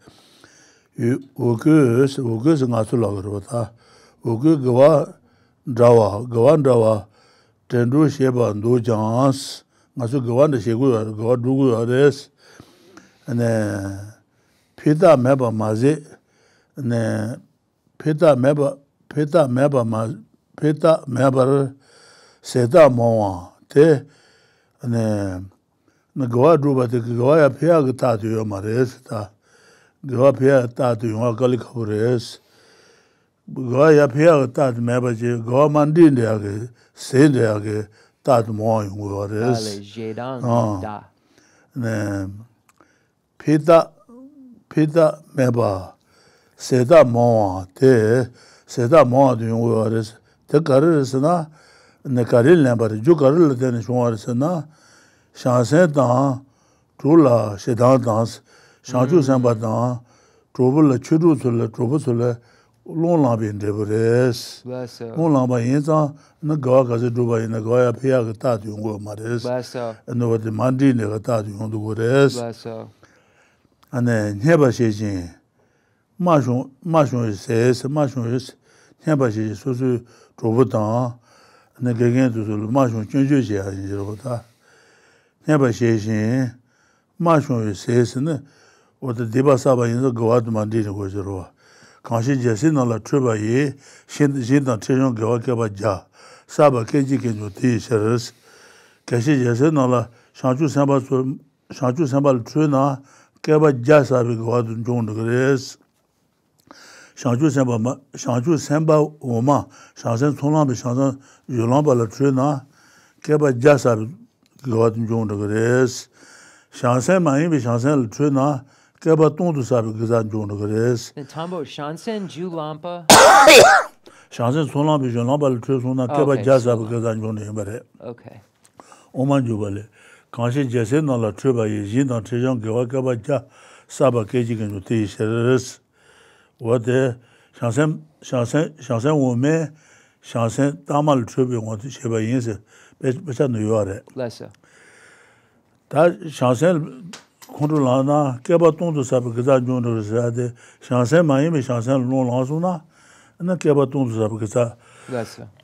Okus Okus and Atulagota Oku Gawa Drawa Gawan Drawa Tendu Sheba Do Jans Masu Gawan the Shegu Gawa Dugu Yares and then Pita Meba Mazi ne peta meba peta meba ma peta meba seta mowa te ne na goa druba te goa ya pia gata tu yo mares ta goa pia ta tu yo kali khabres goa ya pia gata meba je goa mandi ne age se ne age ta tu mo yo mares Ale jedang da. ne peta pita meba seda mo te seda mo de yores te karis na ne karil ne bar ju karil de ne shores na shanse da tula shedan dans shanju samba da trouble chudu sul trouble sul long la bin de bres long la ba yin za na ga ga ze du ba yin ga ya pya ga ta du ngo ma res no de mandi ne ga ta du ngo res ane nyeba shejin ma shon ma shon se ma shon nyeba shejin so so trouble da ne ga gen du ma shon chun ju je ya ji ro ta nyeba shejin ma shon se se ne o de deba sa ba yin zo ga wa du mandi ne go je ro kanshi jesi na la truba ye shin shin da trejon ga wa ke ba ja sa ba ke ji ke jo ti sheres kashi jesi na la shanju samba so shanju samba tru na ke ba ja sa bi ga wa du jong de gres shanju samba ma shanju samba o ma shansen son la bi shansen yo la ba la tru na ke ba ja sa bi ga wa du jong de gres shansen ma yin bi shansen tru na Kaba tondu sabi gizan jong gres. And Tambo Shansen Ju Lampa. Shansen sonan bi jon lamba le tre sona kaba jaz sabi gizan jong ne bare. Okay. Oman ju bale. Kanshi jese na la tre ba yi jin dan tre jong gewa kaba ja saba keji gen te sheres. Wade Shansen Shansen Shansen wo me Shansen tamal tre bi ngo sheba yin se be be no yore. Lessa. Da Shansen Controlana, Kebaton de Sabaga John de Resade, Chansen Miami, Chansen Lon Lansuna, and the Kebaton de Sabaga. That's it.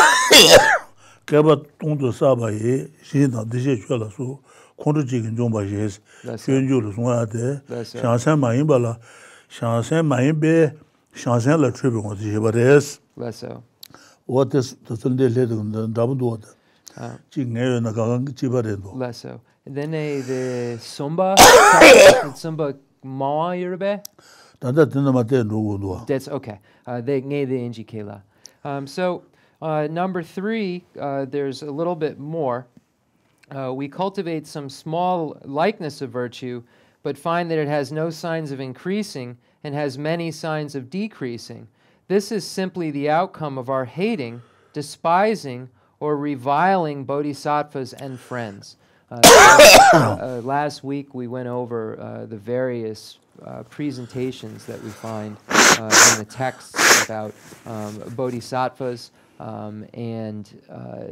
Kebaton de Sabaye, she not dishes, so Contra Chicken John Bajes, Fenjul Swade, Chansen Maimbala, Chansen Maimbe, Chansen La Tribune of the Jebares. Lesso. What is the Sunday later in the double water? Chicken and a gang Chibarendo. Lesso. And then they, the Sumba, Sumba Mawa Yoruba? That's okay. Uh, they ngay the Inji Kela. Um, so, uh, number three, uh, there's a little bit more. Uh, we cultivate some small likeness of virtue, but find that it has no signs of increasing and has many signs of decreasing. This is simply the outcome of our hating, despising, or reviling bodhisattvas and friends. Uh, uh, last week we went over uh, the various uh, presentations that we find uh, in the texts about um, bodhisattvas um, and uh,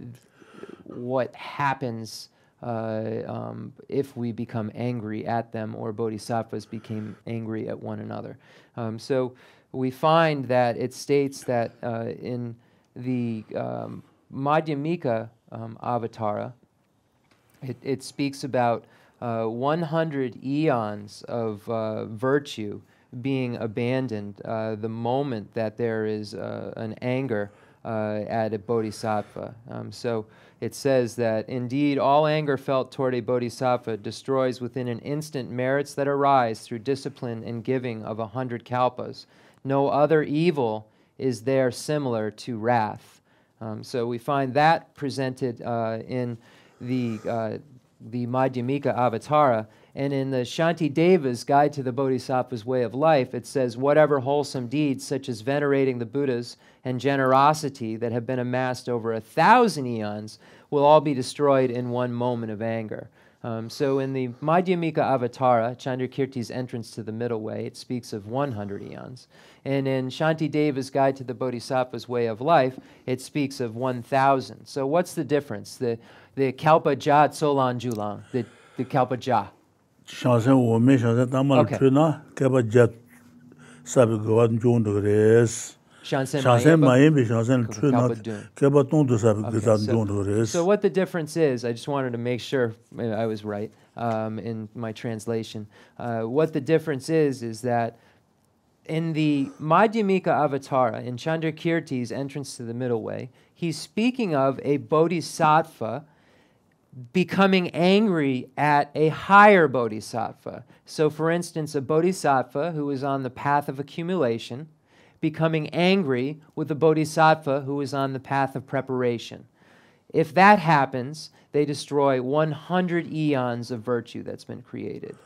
what happens uh, um, if we become angry at them or bodhisattvas became angry at one another. Um, so we find that it states that uh, in the um, Madhyamika um, Avatara, It, it speaks about uh, one hundred eons of uh, virtue being abandoned uh, the moment that there is uh, an anger uh, at a bodhisattva. Um, so it says that, indeed, all anger felt toward a bodhisattva destroys within an instant merits that arise through discipline and giving of a hundred kalpas. No other evil is there similar to wrath. Um, so we find that presented uh, in the uh, the Madhyamika Avatara, and in the Shantideva's Guide to the Bodhisattva's Way of Life, it says, whatever wholesome deeds, such as venerating the Buddhas and generosity that have been amassed over a thousand eons, will all be destroyed in one moment of anger. Um, so in the Madhyamika Avatara, Chandrakirti's entrance to the middle way, it speaks of one hundred eons. And in Shantideva's Guide to the Bodhisattva's Way of Life, it speaks of one thousand. So what's the difference? The the Kalpa Ja Tsolan Julang, the, the Kalpa Ja. Shansen Wome, Shansen Tamal Trina, Kalpa Ja Sabi Gawan Jung de Res. Shansen Mayimbi, Shansen Trina, Kalpa Tonto Sabi Gawan Jung de Res. So what the difference is, I just wanted to make sure I was right um, in my translation. Uh, what the difference is, is that in the Madhyamika Avatara, in Chandrakirti's entrance to the middle way, he's speaking of a bodhisattva becoming angry at a higher bodhisattva. So, for instance, a bodhisattva who is on the path of accumulation becoming angry with a bodhisattva who is on the path of preparation. If that happens, they destroy one hundred eons of virtue that's been created.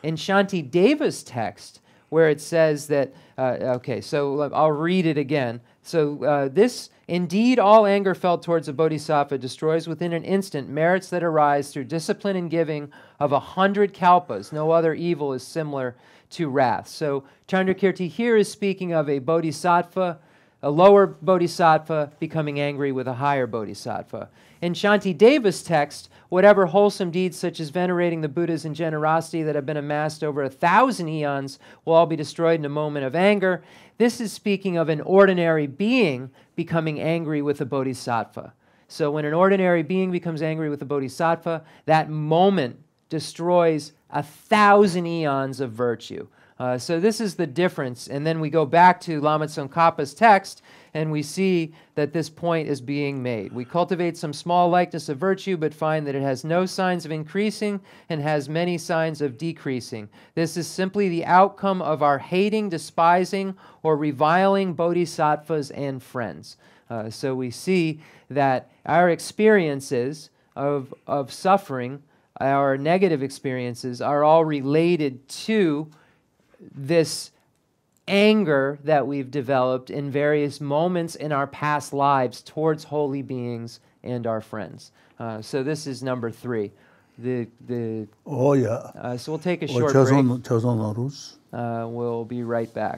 in Shantideva's text, where it says that, uh, okay, so I'll read it again. So uh, this, indeed, all anger felt towards a bodhisattva destroys within an instant merits that arise through discipline and giving of a hundred kalpas. No other evil is similar to wrath. So Chandrakirti here is speaking of a bodhisattva, a lower bodhisattva becoming angry with a higher bodhisattva. In Shantideva's text, whatever wholesome deeds such as venerating the Buddhas and generosity that have been amassed over a thousand eons will all be destroyed in a moment of anger. This is speaking of an ordinary being becoming angry with a bodhisattva. So when an ordinary being becomes angry with a bodhisattva, that moment destroys a thousand eons of virtue. Uh, so this is the difference. And then we go back to Lama Tsongkhapa's text, and we see that this point is being made. We cultivate some small likeness of virtue, but find that it has no signs of increasing and has many signs of decreasing. This is simply the outcome of our hating, despising, or reviling bodhisattvas and friends. Uh, so we see that our experiences of, of suffering, our negative experiences, are all related to this anger that we've developed in various moments in our past lives towards holy beings and our friends. Uh, so this is number three. The the oh yeah. Uh, so we'll take a short break. Uh, we'll be right back.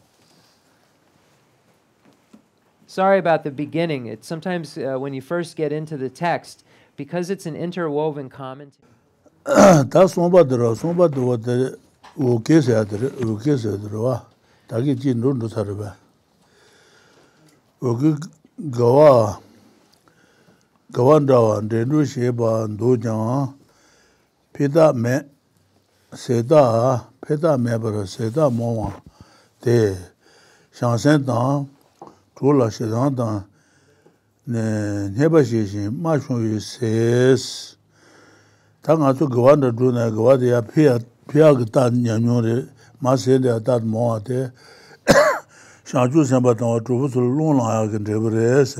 Sorry about the beginning. It's sometimes uh, when you first get into the text, because it's an interwoven commentary. That's one about the okay, said okay, said Taki Jin Rundu Saraba. Okay, Gawa Gawandawa, and Dendu Sheba and Dojan, Peta Me Seda, Peta Mebra, Seda Moa, De Shansentan, Tula Shedantan, Nebashi, Machu says Tanga to Gawanda Duna, Gawadia Pia. Piag tan nyamyore ma sende atat mo ate shanju samba tan tu sul lon la ya ndebres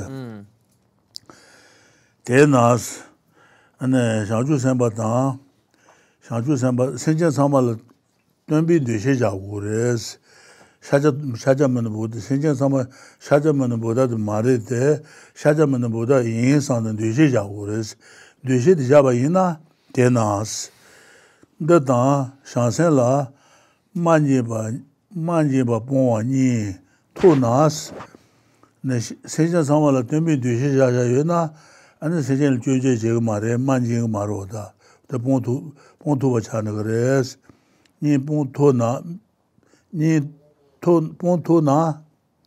tenas ane shanju samba tan shanju samba senja samba tumbi de sheja gures shaja shaja man bod senja samba shaja man boda de mare de shaja man boda yin san de sheja gures de she de jaba yina tenas the da shansen la manje ba manje ba bon ni tonas ne seja samala tembi de ja ja yona ane seja joje je mare manje maro da de bon tu bon tu ba chana gres ni bon to na ni to bon to na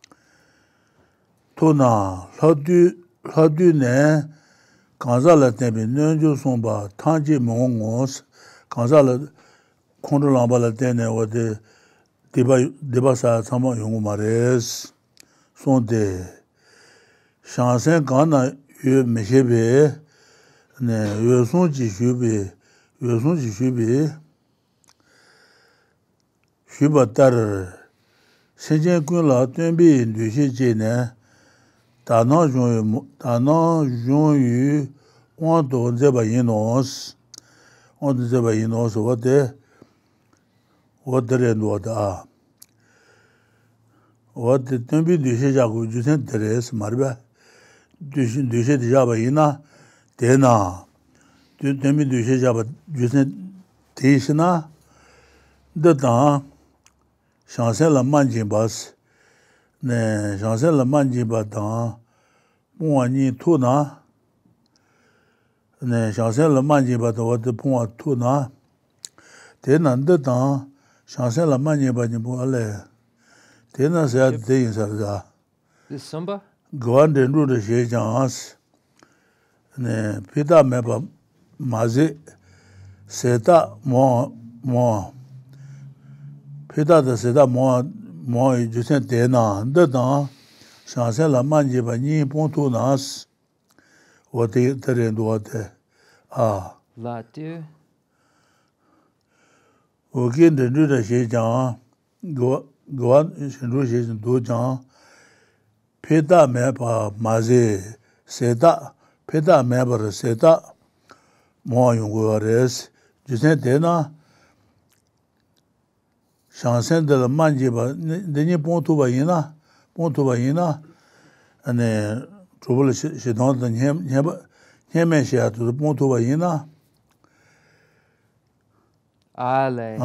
to na la du la du ne kanza la tembi ne jo son ba tanje mongos kanza la kondo lamba la tene wa de deba deba sa sama yungu mares son de shansen kana yu meshebe ne yu son ji shube yu son ji shube shuba tar senjen kun la tenbi ndu shi je ne ta na jun ta na jun yu wan do zeba yinos on the zeba yinos what de what the end what ah what the tembi ndu shi ja go ju sen teres marba du ndu shi ja ba yina de na du tembi ndu shi ja ba ju sen te shina de da shansen la manjin bas ne shansen la manjin ba da mo ni tu na ne shansen la manjin ba da wa de po tu na de nan de da shansen la manjin ba ni bo ale de na sa de yin sa da this samba gwan de ru de she jans ne pita me ba maze seta mo mo pita de seta mo mo ju sen de na de da shansen la manjin ba ni pon tu nas wo de de ren do de ah la tu wo gen de ru de she jang go gwan shin ru she do jang pita me ba maze seta pita me ba seta mo yung go res ju sen de na Shansen de la Manjiba, Deni Pontuba Yina, Pontuba Yina, and then trouble she don't him, Hemesha to the Pontuba Yina. Ale.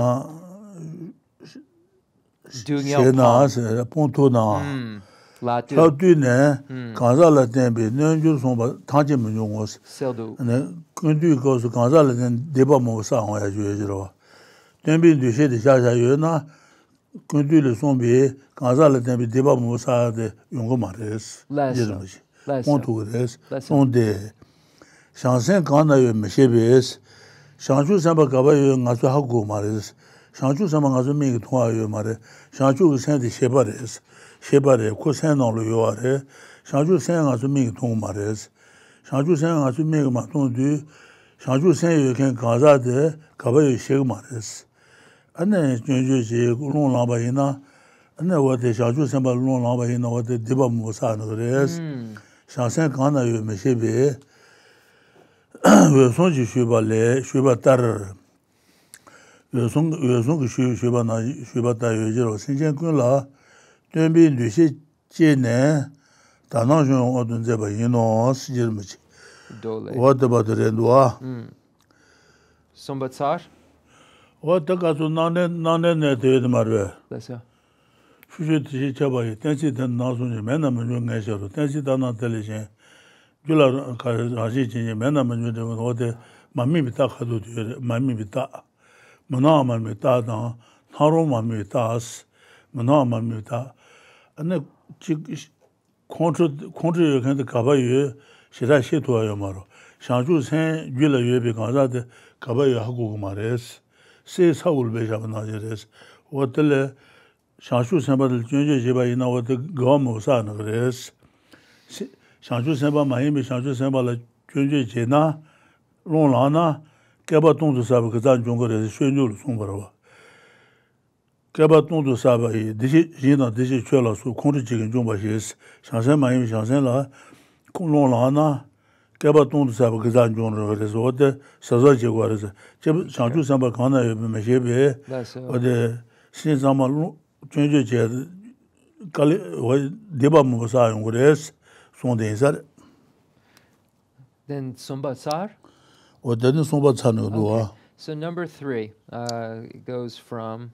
Shena, Pontuna. La du ne, Kanza la Tembe, Nunjur Somba, Tanjim Yungos, Seldu. and then Kundu goes to Kanza and Deba Mosa on Ajuro. Tembe du Shed Jaja Yuna, Kundu le Sombi, Kanza la Tembe, Deba Mosa de Yungomares, Pontures, Sonde, Shansen Kana Meshebes, Shanchu Samba Kabayo, Nasu Hago Mares, Shanchu Sama Nazumi Toyo Mare, Shanchu sent the Shebares. Shebare, Kosen on le Yoare, Shanju Sen as a mig ton mares, Shanju Sen as a mig maton du, Shanju Sen you can Kaza Kabayo Shegmares. And then Junju, Lon Labaina, and then what the Shanju Samba Lon Labaina, what the Deba Musa no res, Shansen Kana you Meshebe, Sonji Shubale, Shubatar. Yosung Yosung Shubana Shubata Yojiro, Sinjan Kula. Tembi Dushi Chene, Tanajon Odunzeba, you know, Sijilmuchi. What about the Rendua? Sombatsar? What the Gasu Nane Nane to the Marve? That's a Fushi Chabai, Tensi and Nasun, Menaman Nashor, Tensi Dana Television, Jula Kaji, Menaman, what the Mami Vitaka, Mami Vita, Manama Mita, Haroma Mitas, Manama Mita. And the contra contra kind of Kabayu, Shira Shetua Yamaro. Shanju Sen, Gila Yubi Kanza, Kabayu Hagumares, says how will be Javanajares. What the Shanshu Samba Junja Jiba in our Gomosa Nagres. Shanju Samba Mahimi, Shanju Samba Junja Jena, Lona, Kabaton to Sabakazan Jungo, Shunju Sumbarova. Kabaton to Sabai, Digi, Digi Chela, so country chicken jumba is, Shansen Mahim Shansen La, Lona, Kabaton to Sabakazan Jungo, resort, Sazaji was Shanju Samba Kana, Meshebe, or the Sinzama Junja Deba Musa and Gores, Sunday. Then Sombatsar? Or didn't Sombatsano? So number three uh, goes from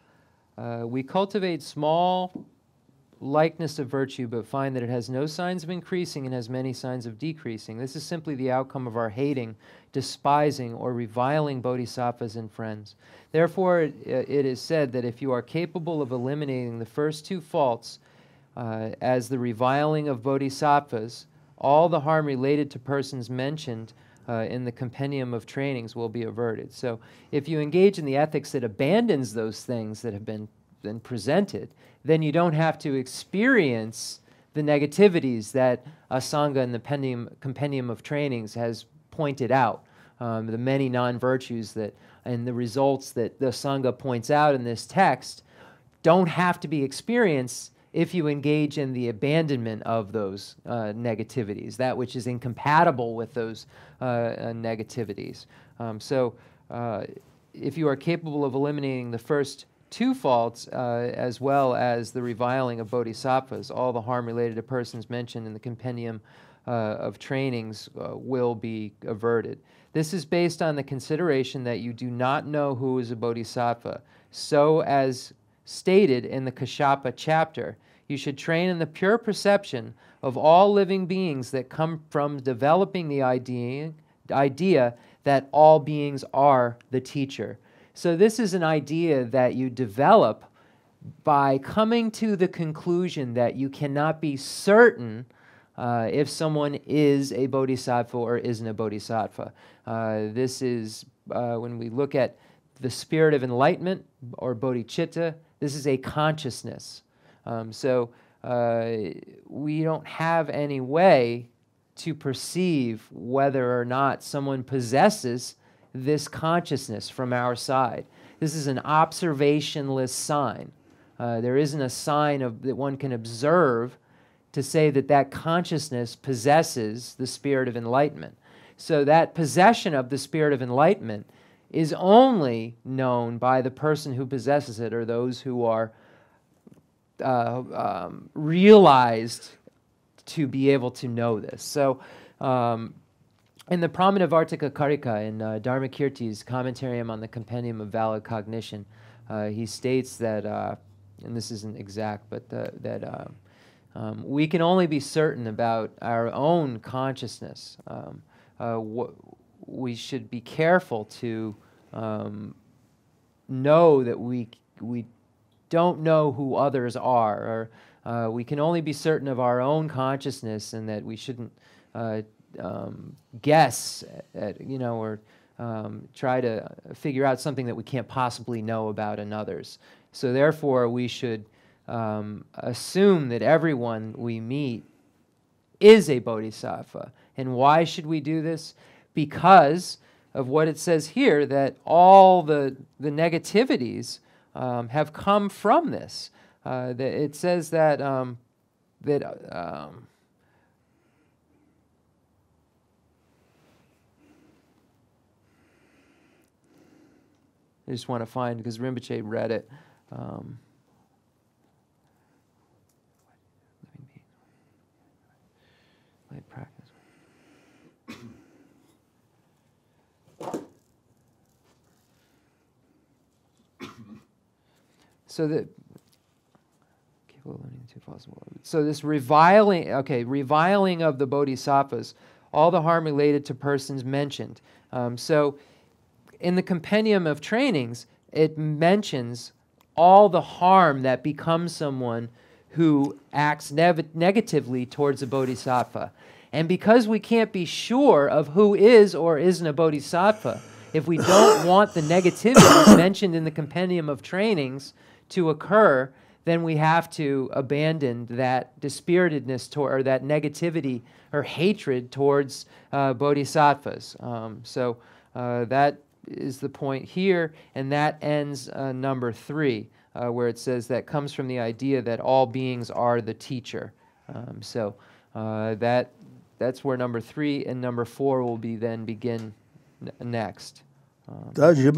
uh, we cultivate small likeness of virtue, but find that it has no signs of increasing and has many signs of decreasing. This is simply the outcome of our hating, despising, or reviling bodhisattvas and friends. Therefore, it, it is said that if you are capable of eliminating the first two faults, uh, as the reviling of bodhisattvas, all the harm related to persons mentioned uh, in the compendium of trainings will be averted. So if you engage in the ethics that abandons those things that have been, been presented, then you don't have to experience the negativities that a Sangha in the compendium, compendium of trainings has pointed out, um, the many non-virtues that, and the results that the Sangha points out in this text don't have to be experienced if you engage in the abandonment of those uh, negativities, that which is incompatible with those uh, uh, negativities. Um, so uh, if you are capable of eliminating the first two faults, uh, as well as the reviling of bodhisattvas, all the harm related to persons mentioned in the compendium uh, of trainings uh, will be averted. This is based on the consideration that you do not know who is a bodhisattva. So as stated in the Kashyapa chapter, you should train in the pure perception of all living beings that come from developing the idea, idea that all beings are the teacher. So this is an idea that you develop by coming to the conclusion that you cannot be certain uh, if someone is a bodhisattva or isn't a bodhisattva. Uh, this is, uh, when we look at the spirit of enlightenment, or bodhicitta, this is a consciousness. Um, so uh, we don't have any way to perceive whether or not someone possesses this consciousness from our side. This is an observationless sign. Uh, there isn't a sign of, that one can observe to say that that consciousness possesses the spirit of enlightenment. So that possession of the spirit of enlightenment is only known by the person who possesses it, or those who are uh, um, realized to be able to know this. So um, in the Pramanavartika Karika, in uh, Dharmakirti's commentarium on the Compendium of Valid Cognition, uh, he states that, uh, and this isn't exact, but uh, that uh, um, we can only be certain about our own consciousness. Um, uh, wh we should be careful to um, know that we, we don't know who others are, or uh, we can only be certain of our own consciousness, and that we shouldn't uh, um, guess at, you know, or um, try to figure out something that we can't possibly know about in others. So therefore, we should um, assume that everyone we meet is a bodhisattva. And why should we do this? Because of what it says here, that all the, the negativities um, have come from this. Uh, that it says that, um, that um, I just want to find, because Rinpoche read it. Um, Light practice. So that, so this reviling, okay, reviling of the bodhisattvas, all the harm related to persons mentioned. Um, so in the compendium of trainings, it mentions all the harm that becomes someone who acts ne negatively towards a bodhisattva. And because we can't be sure of who is or isn't a bodhisattva, if we don't want the negativity mentioned in the compendium of trainings to occur, then we have to abandon that dispiritedness toward, or that negativity or hatred towards uh, bodhisattvas. Um, so uh, that is the point here, and that ends uh, number three, uh, where it says that comes from the idea that all beings are the teacher. Um, so uh, that that's where number three and number four will be then begin n next. Um,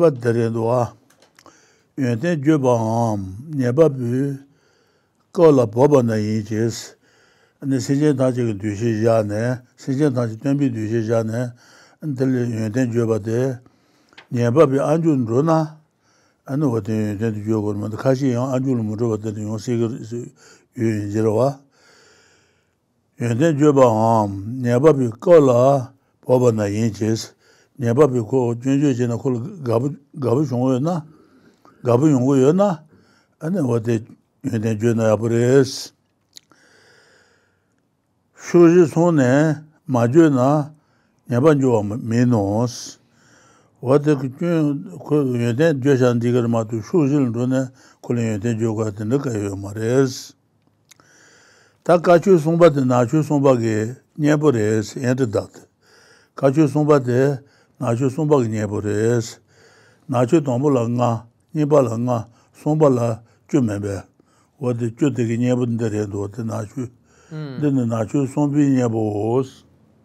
Yönden Jubam, Nebabu, Gola Bobana Yinches, and the Sijan Tajik Dushi Jane, Sijan Tajik Tembi Dushi Jane, until Yönden Jubade, Nebabi Anjun Runa, and what the Yönden Jogurman, the Kashi Anjul Muru, the Yonsigur Yinjirawa. Yönden Jubam, Nebabi Gola Bobana Yinches, Nebabi Ko Junju Jenakul Gabu Shongona. Gabu yungu yona, ane wate yunten juna yabures. Shuji sone, ma juna, nyaban juwa minos. Wate yunten jushan digar matu shuji lune, kule yunten juwa te nika yomares. Ta kachu sumba te nachu sumba ge nyebures, yente dat. Kachu sumba te nachu sumba ge nyebures. Nachu tombula nga, Nibala nga, sombala jumebe. What the Jutiki Nebun Deredo, the Nachu. Then the Nachu Sombi Nebos.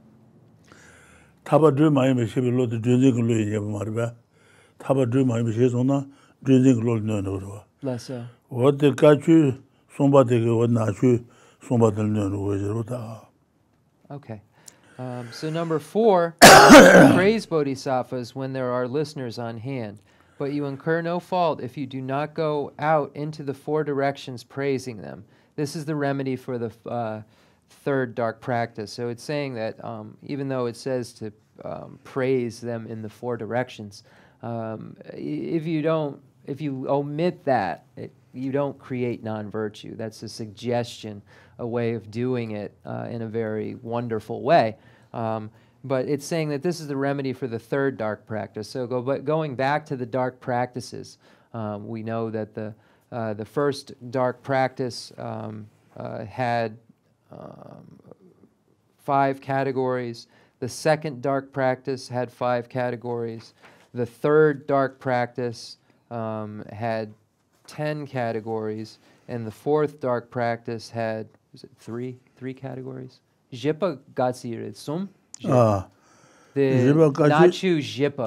Taba dream I am a ship load the drinking Louis Nebumarba. Taba dream I am a shizona, drinking Lord Nunova. What the Kachu, somebody what Nachu, somebody Nunova. Okay. Um, so number four, praise bodhisattvas when there are listeners on hand. But you incur no fault if you do not go out into the four directions praising them. This is the remedy for the uh, third dark practice. So it's saying that um, even though it says to um, praise them in the four directions, um, if you don't, if you omit that, it, you don't create non-virtue. That's a suggestion, a way of doing it uh, in a very wonderful way. Um, But it's saying that this is the remedy for the third dark practice. So go, but going back to the dark practices, um, we know that the, uh, the first dark practice um, uh, had um, five categories. The second dark practice had five categories. The third dark practice um, had ten categories. And the fourth dark practice had, was it three, three categories? Jipa Gatsir Sum? Ah, the Nachu Jipa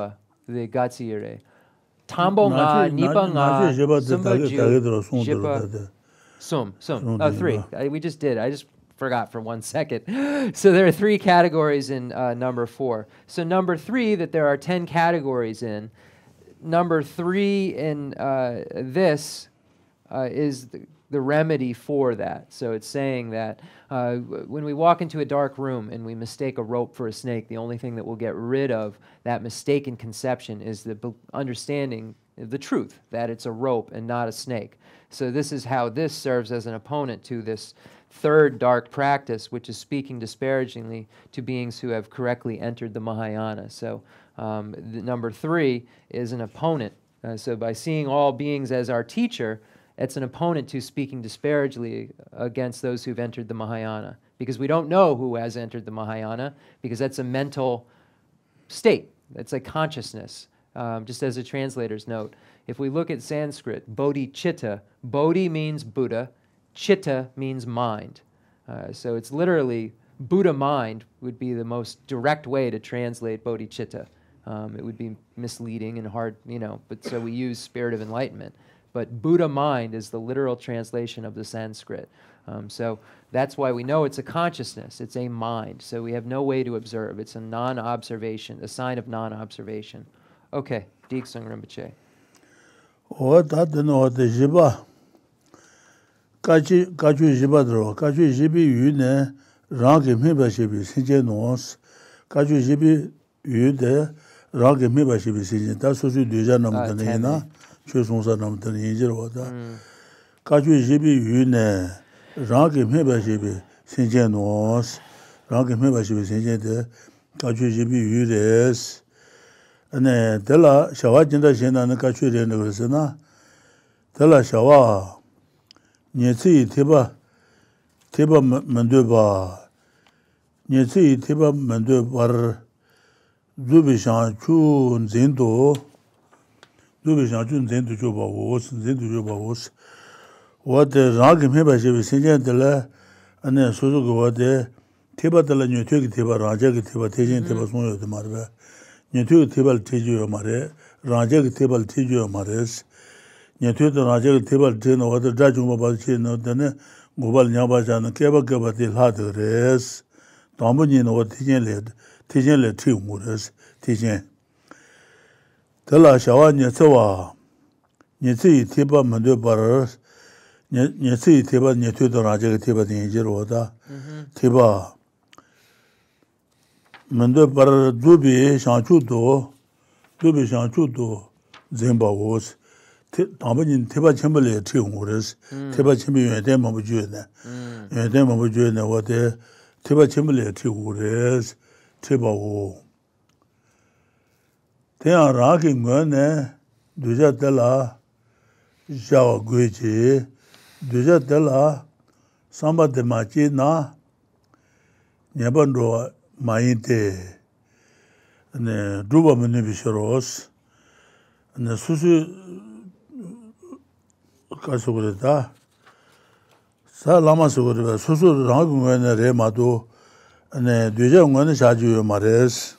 the gatsire. Tambo nga, nipa nga, sumba ju, jipa, sum, sum. Oh, three. I, we just did. I just forgot for one second. So there are three categories in uh, number four. So number three, that there are ten categories in. Number three in uh, this uh, is the, the remedy for that. So it's saying that uh, when we walk into a dark room and we mistake a rope for a snake, the only thing that will get rid of that mistaken conception is the understanding the truth, that it's a rope and not a snake. So this is how this serves as an opponent to this third dark practice, which is speaking disparagingly to beings who have correctly entered the Mahayana. So um, the number three is an opponent. Uh, so by seeing all beings as our teacher, it's an opponent to speaking disparagingly against those who've entered the Mahayana. Because we don't know who has entered the Mahayana, because that's a mental state. It's a consciousness. Um, just as a translator's note, if we look at Sanskrit, bodhicitta, bodhi means Buddha, chitta means mind. Uh, so it's literally Buddha mind would be the most direct way to translate bodhicitta. Um, it would be misleading and hard, you know, but so we use spirit of enlightenment. But Buddha mind is the literal translation of the Sanskrit. Um, so that's why we know it's a consciousness, it's a mind. So we have no way to observe. It's a non-observation, a sign of non-observation. Okay, Diksung Rinpoche. What that no the jiba. Kachi kachu jiba dro. Kachu jibi yu ne rang ke me ba jibi sinje nos. Kachu jibi yu de rang ke me ba jibi sinje. Ta so su deja nam de na. Chö song sa nam de yin jir wa da. Kachu jibi yu ne rang ke me ba jibi sinje nos. Rang ke me ba jibi sinje de kachu jibi yu res. ane dela shawa jinda shena na ka chue rene kresena dela shawa nyetsi tiba tiba mendo ba nyetsi tiba mendo bar zubi shan chu zendo zubi shan chu zendo jo ba wos zendo jo ba wos what the rag me ba je senjen dela ane sozo go de tiba dela nyetsi ki tiba raja ki tiba tejen tiba sonyo de marba Nyathu table teju mare, Raja table teju mares. Nyathu the Raja table ten or the Dajuma Balchi no dene, Gobal Yabajan, Keba Gabati Ladres, Tombuni no teaching led, teaching led two mures, teaching. Tela Shawa Nyatsawa, Nyatsi Tiba Mandu Baras, Nyatsi Tiba Nyathu the Raja Tiba the Injiroda, Tiba. Mendo par dubi shanchu do dubi shanchu do zemba wos tambanin teba chembele ti ngores teba chembe yede mabu juene yede mabu juene wode teba chembele ti ngores teba wo te ara ki ngone duja tela jawa gweji duja tela samba de machi na nyabando 마인데 네 두바문이 비셔로스 네 수수 가서 그랬다 살라마서 그래 수수 라고는 레마도 네 되정원은 자주요 말레스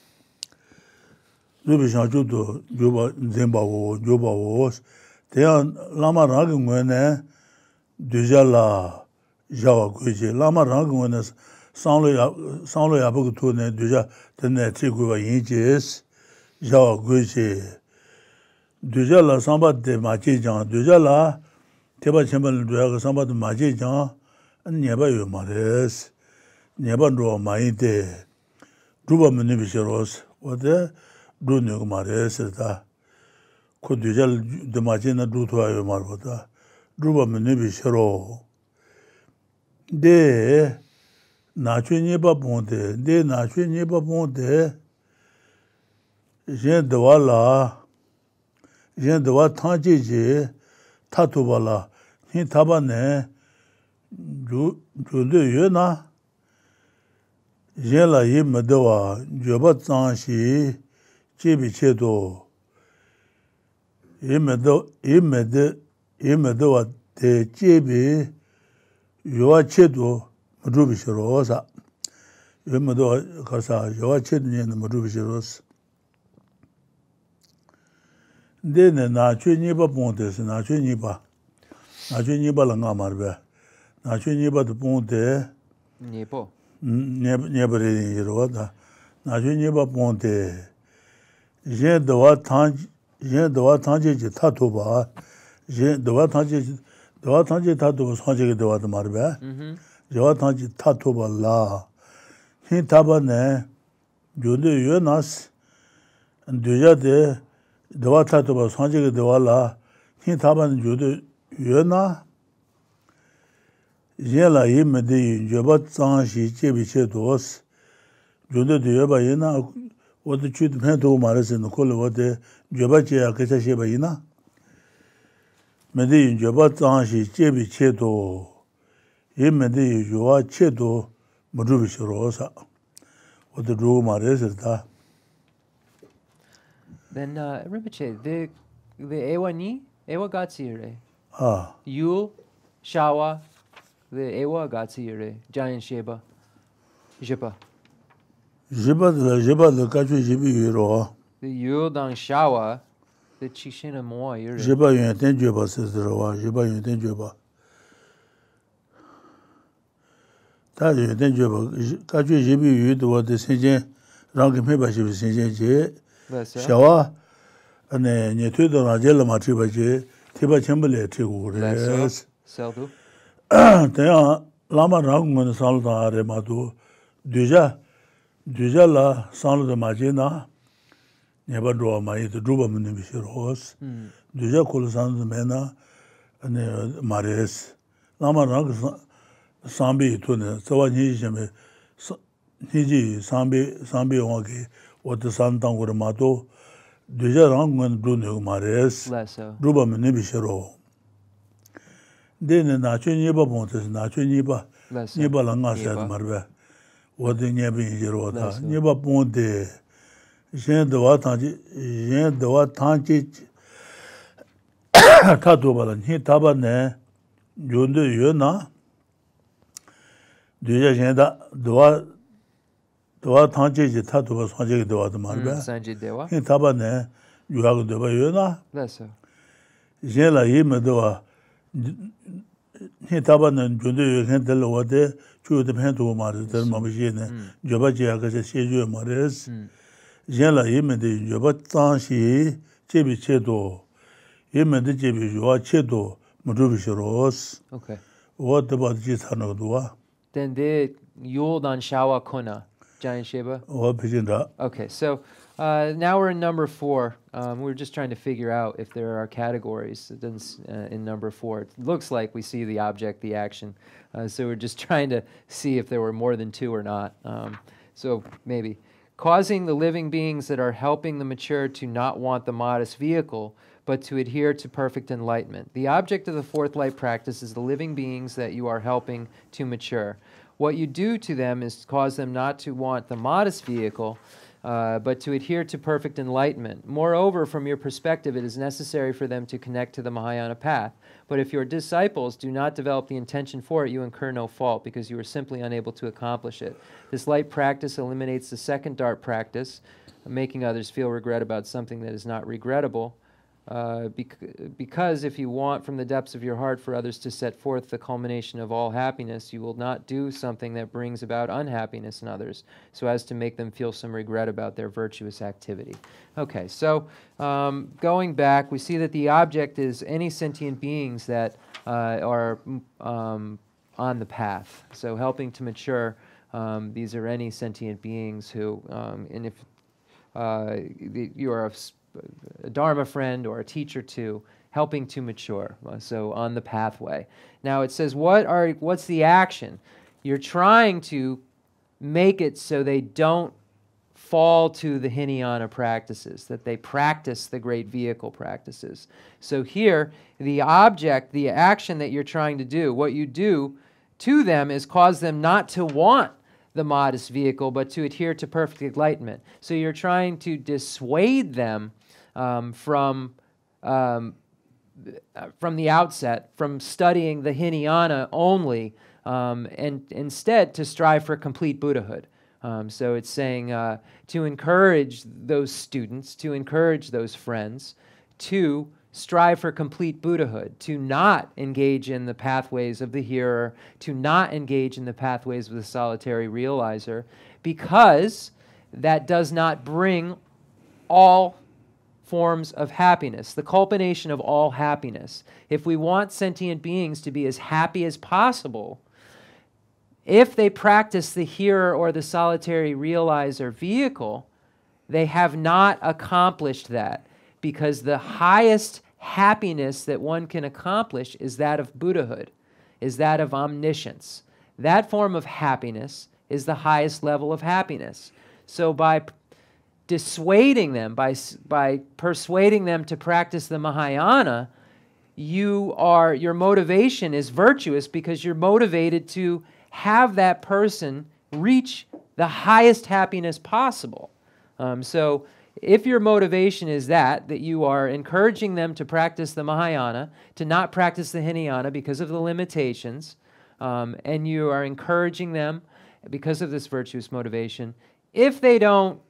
두비샤주도 요바 zem바고 요바고 대한 라마라고는 되잘라 자와 그지 라마라고는 상로 상로 야보고 토네 되자 되네 지구가 인지스 자와 그지 되잘라 상바데 마치장 되잘라 대바 쳔벌 되가 상바데 마치장 안녀바요 말레스 녀반로 마이데 두바문이 비셔로스 어데 두녀고 말레스다 코 되잘 데마치나 두토아요 말보다 두바문이 비셔로 데 나중에 니바 본데 데 나중에 니바 본데 제 도와라 제 도와 타지지 타토발라 니 타바네 주 주데 예나 제라 예메도와 조바짱시 제비체도 예메도 예메데 예메도와 데 제비 요아체도 무르비시로사 예메도 가사 요아체드니는 무르비시로스 Then na chu ni ba ponte se na chu ni ba. Na chu ni ba la nga mar ba. Na chu ni ba de ponte. Ni po. Ne ne ba re ni ro da. Na chu ni ba ponte. Je de wa tan je de wa tan je ta to ba. Je de wa tan je de wa tan je ta to so je de wa de mar ba. Mhm. Je wa tan je ta to ba la. Hin ta ba ne jo de yo nas. Déjà de dewa tato ba sanje ge dewa la hin taban jude yena yela yim de joba zang shi je bi che dos jude de yoba yena wo de chut phen to mare se no kol wo de joba che ya ke cha she ba yena me de joba zang shi je bi che do yim de joa che do mo du bi shro sa wo de ru mare se ta. Then uh, Rinpoche, the the ewa ni ewa gatsire. Ah. Yul, shawa, the ewa gatsire. Giant sheba, jipa. Jipa the jipa the kachu jibi yuro. The yul dang shawa, the chishina moa yure. Jipa yun ten jipa says the rawa. Jipa yun ten jipa. Ta yun ten jipa kachu jibi yudo what the sentient rangi meba jibi sentient je. Shawa ane nyetuido rajela matri baje tiba chembele tigu res. Seldu. Taya lama rangun salda are matu duja duja la salda majina neba dua mai to duba muni bishiros. Duja kul salda mena ane mares. Lama rang sambi to ne sawa ni jeme niji sambi sambi wagi what the sun tang or mato deja rang when do no mares ruba mene bishero then na chu ni ba bontes na chu ni ba ni ba la nga sa marba what the ni bi jero ta ni ba ponte je de wa ta ji je de wa ta ji ta do ba ni ta ba ne yon de yo na deja je da do Dewa tangche je tato ba sanje ge dewa de marba. Sanje dewa. Hin taba ne yuha ge dewa yo na. Leso. Je la yi me dewa. Hin taba ne junde yo hen de lo de chu de pen to mar de ma bi ne. Joba je ga se se jo mares. Je la yi me de joba tang shi je bi che do. Yi me de je bi yo che do mo do bi shoros. Okay. What about ji thano do? Then the yul dan shawa kona. Giant Sheba? Okay, so uh, now we're in number four. Um, we're just trying to figure out if there are categories it doesn't, uh, in number four. It looks like we see the object, the action. Uh, so we're just trying to see if there were more than two or not. Um, so maybe. Causing the living beings that are helping the mature to not want the modest vehicle, but to adhere to perfect enlightenment. The object of the fourth light practice is the living beings that you are helping to mature. What you do to them is cause them not to want the modest vehicle, uh, but to adhere to perfect enlightenment. Moreover, from your perspective, it is necessary for them to connect to the Mahayana path. But if your disciples do not develop the intention for it, you incur no fault, because you are simply unable to accomplish it. This light practice eliminates the second dart practice, making others feel regret about something that is not regrettable. Uh, bec because if you want from the depths of your heart for others to set forth the culmination of all happiness, you will not do something that brings about unhappiness in others, so as to make them feel some regret about their virtuous activity. Okay, so um, going back, we see that the object is any sentient beings that uh, are um, on the path. So helping to mature, um, these are any sentient beings who, um, and if uh, you are a a Dharma friend or a teacher to, helping to mature, so on the pathway. Now it says, what are what's the action? You're trying to make it so they don't fall to the Hinayana practices, that they practice the great vehicle practices. So here, the object, the action that you're trying to do, what you do to them is cause them not to want the modest vehicle, but to adhere to perfect enlightenment. So you're trying to dissuade them um, from um, from the outset, from studying the Hinayana only, um, and instead to strive for complete Buddhahood. Um, so it's saying uh, to encourage those students, to encourage those friends, to strive for complete Buddhahood, to not engage in the pathways of the hearer, to not engage in the pathways of the solitary realizer, because that does not bring all forms of happiness, the culmination of all happiness. If we want sentient beings to be as happy as possible, if they practice the hearer or the solitary realizer vehicle, they have not accomplished that, because the highest happiness that one can accomplish is that of Buddhahood, is that of omniscience. That form of happiness is the highest level of happiness. So by dissuading them, by, by persuading them to practice the Mahayana, you are, your motivation is virtuous, because you're motivated to have that person reach the highest happiness possible. Um, so if your motivation is that, that you are encouraging them to practice the Mahayana, to not practice the Hinayana because of the limitations, um, and you are encouraging them because of this virtuous motivation, if they don't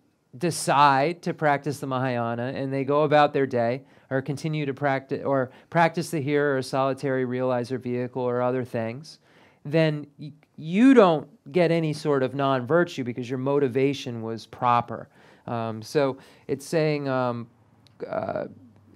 decide to practice the Mahayana and they go about their day, or continue to practice, or practice the hearer or solitary realizer vehicle or other things, then you don't get any sort of non-virtue, because your motivation was proper. Um, so it's saying, um, uh,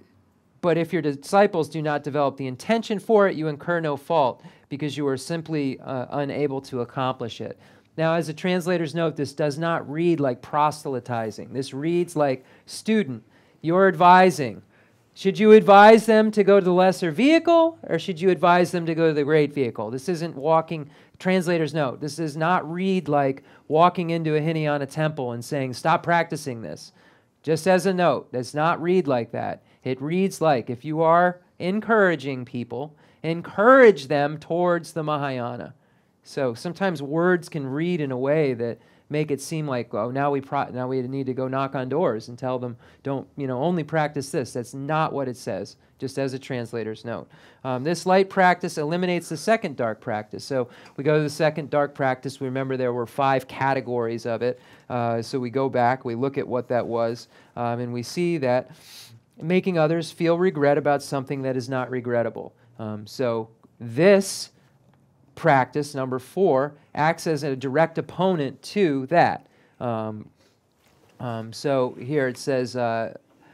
but if your disciples do not develop the intention for it, you incur no fault, because you are simply uh, unable to accomplish it. Now, as a translator's note, this does not read like proselytizing. This reads like, student, you're advising. Should you advise them to go to the lesser vehicle, or should you advise them to go to the great vehicle? This isn't walking, translator's note, this does not read like walking into a Hinayana temple and saying, stop practicing this. Just as a note, does not read like that. It reads like, if you are encouraging people, encourage them towards the Mahayana. So sometimes words can read in a way that make it seem like, oh, now we pro now we need to go knock on doors and tell them, don't, you know, only practice this. That's not what it says, just as a translator's note. Um, this light practice eliminates the second dark practice. So we go to the second dark practice. We remember there were five categories of it. Uh, so we go back, we look at what that was, um, and we see that making others feel regret about something that is not regrettable. Um, so this practice, number four, acts as a direct opponent to that. Um, um, so here it says, uh,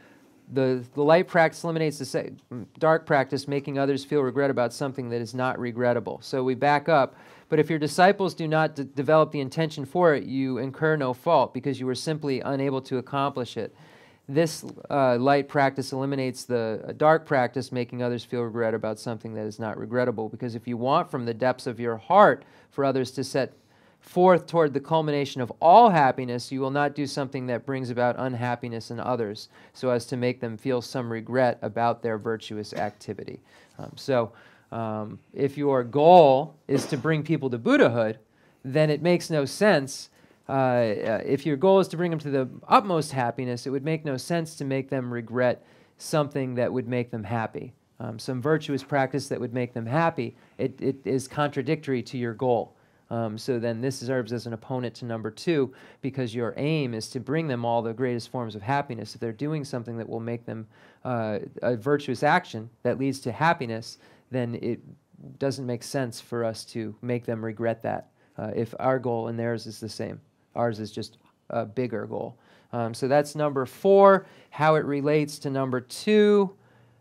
the, the light practice eliminates the se dark practice, making others feel regret about something that is not regrettable. So we back up. But if your disciples do not d develop the intention for it, you incur no fault, because you were simply unable to accomplish it. This uh, light practice eliminates the dark practice, making others feel regret about something that is not regrettable. Because if you want from the depths of your heart for others to set forth toward the culmination of all happiness, you will not do something that brings about unhappiness in others, so as to make them feel some regret about their virtuous activity. Um, so um, if your goal is to bring people to Buddhahood, then it makes no sense. Uh, uh, if your goal is to bring them to the utmost happiness, it would make no sense to make them regret something that would make them happy. Um, some virtuous practice that would make them happy, it, it is contradictory to your goal. Um, so then this serves as an opponent to number two, because your aim is to bring them all the greatest forms of happiness. If they're doing something that will make them uh, a virtuous action that leads to happiness, then it doesn't make sense for us to make them regret that, uh, if our goal and theirs is the same. Ours is just a bigger goal. Um, so that's number four, how it relates to number two.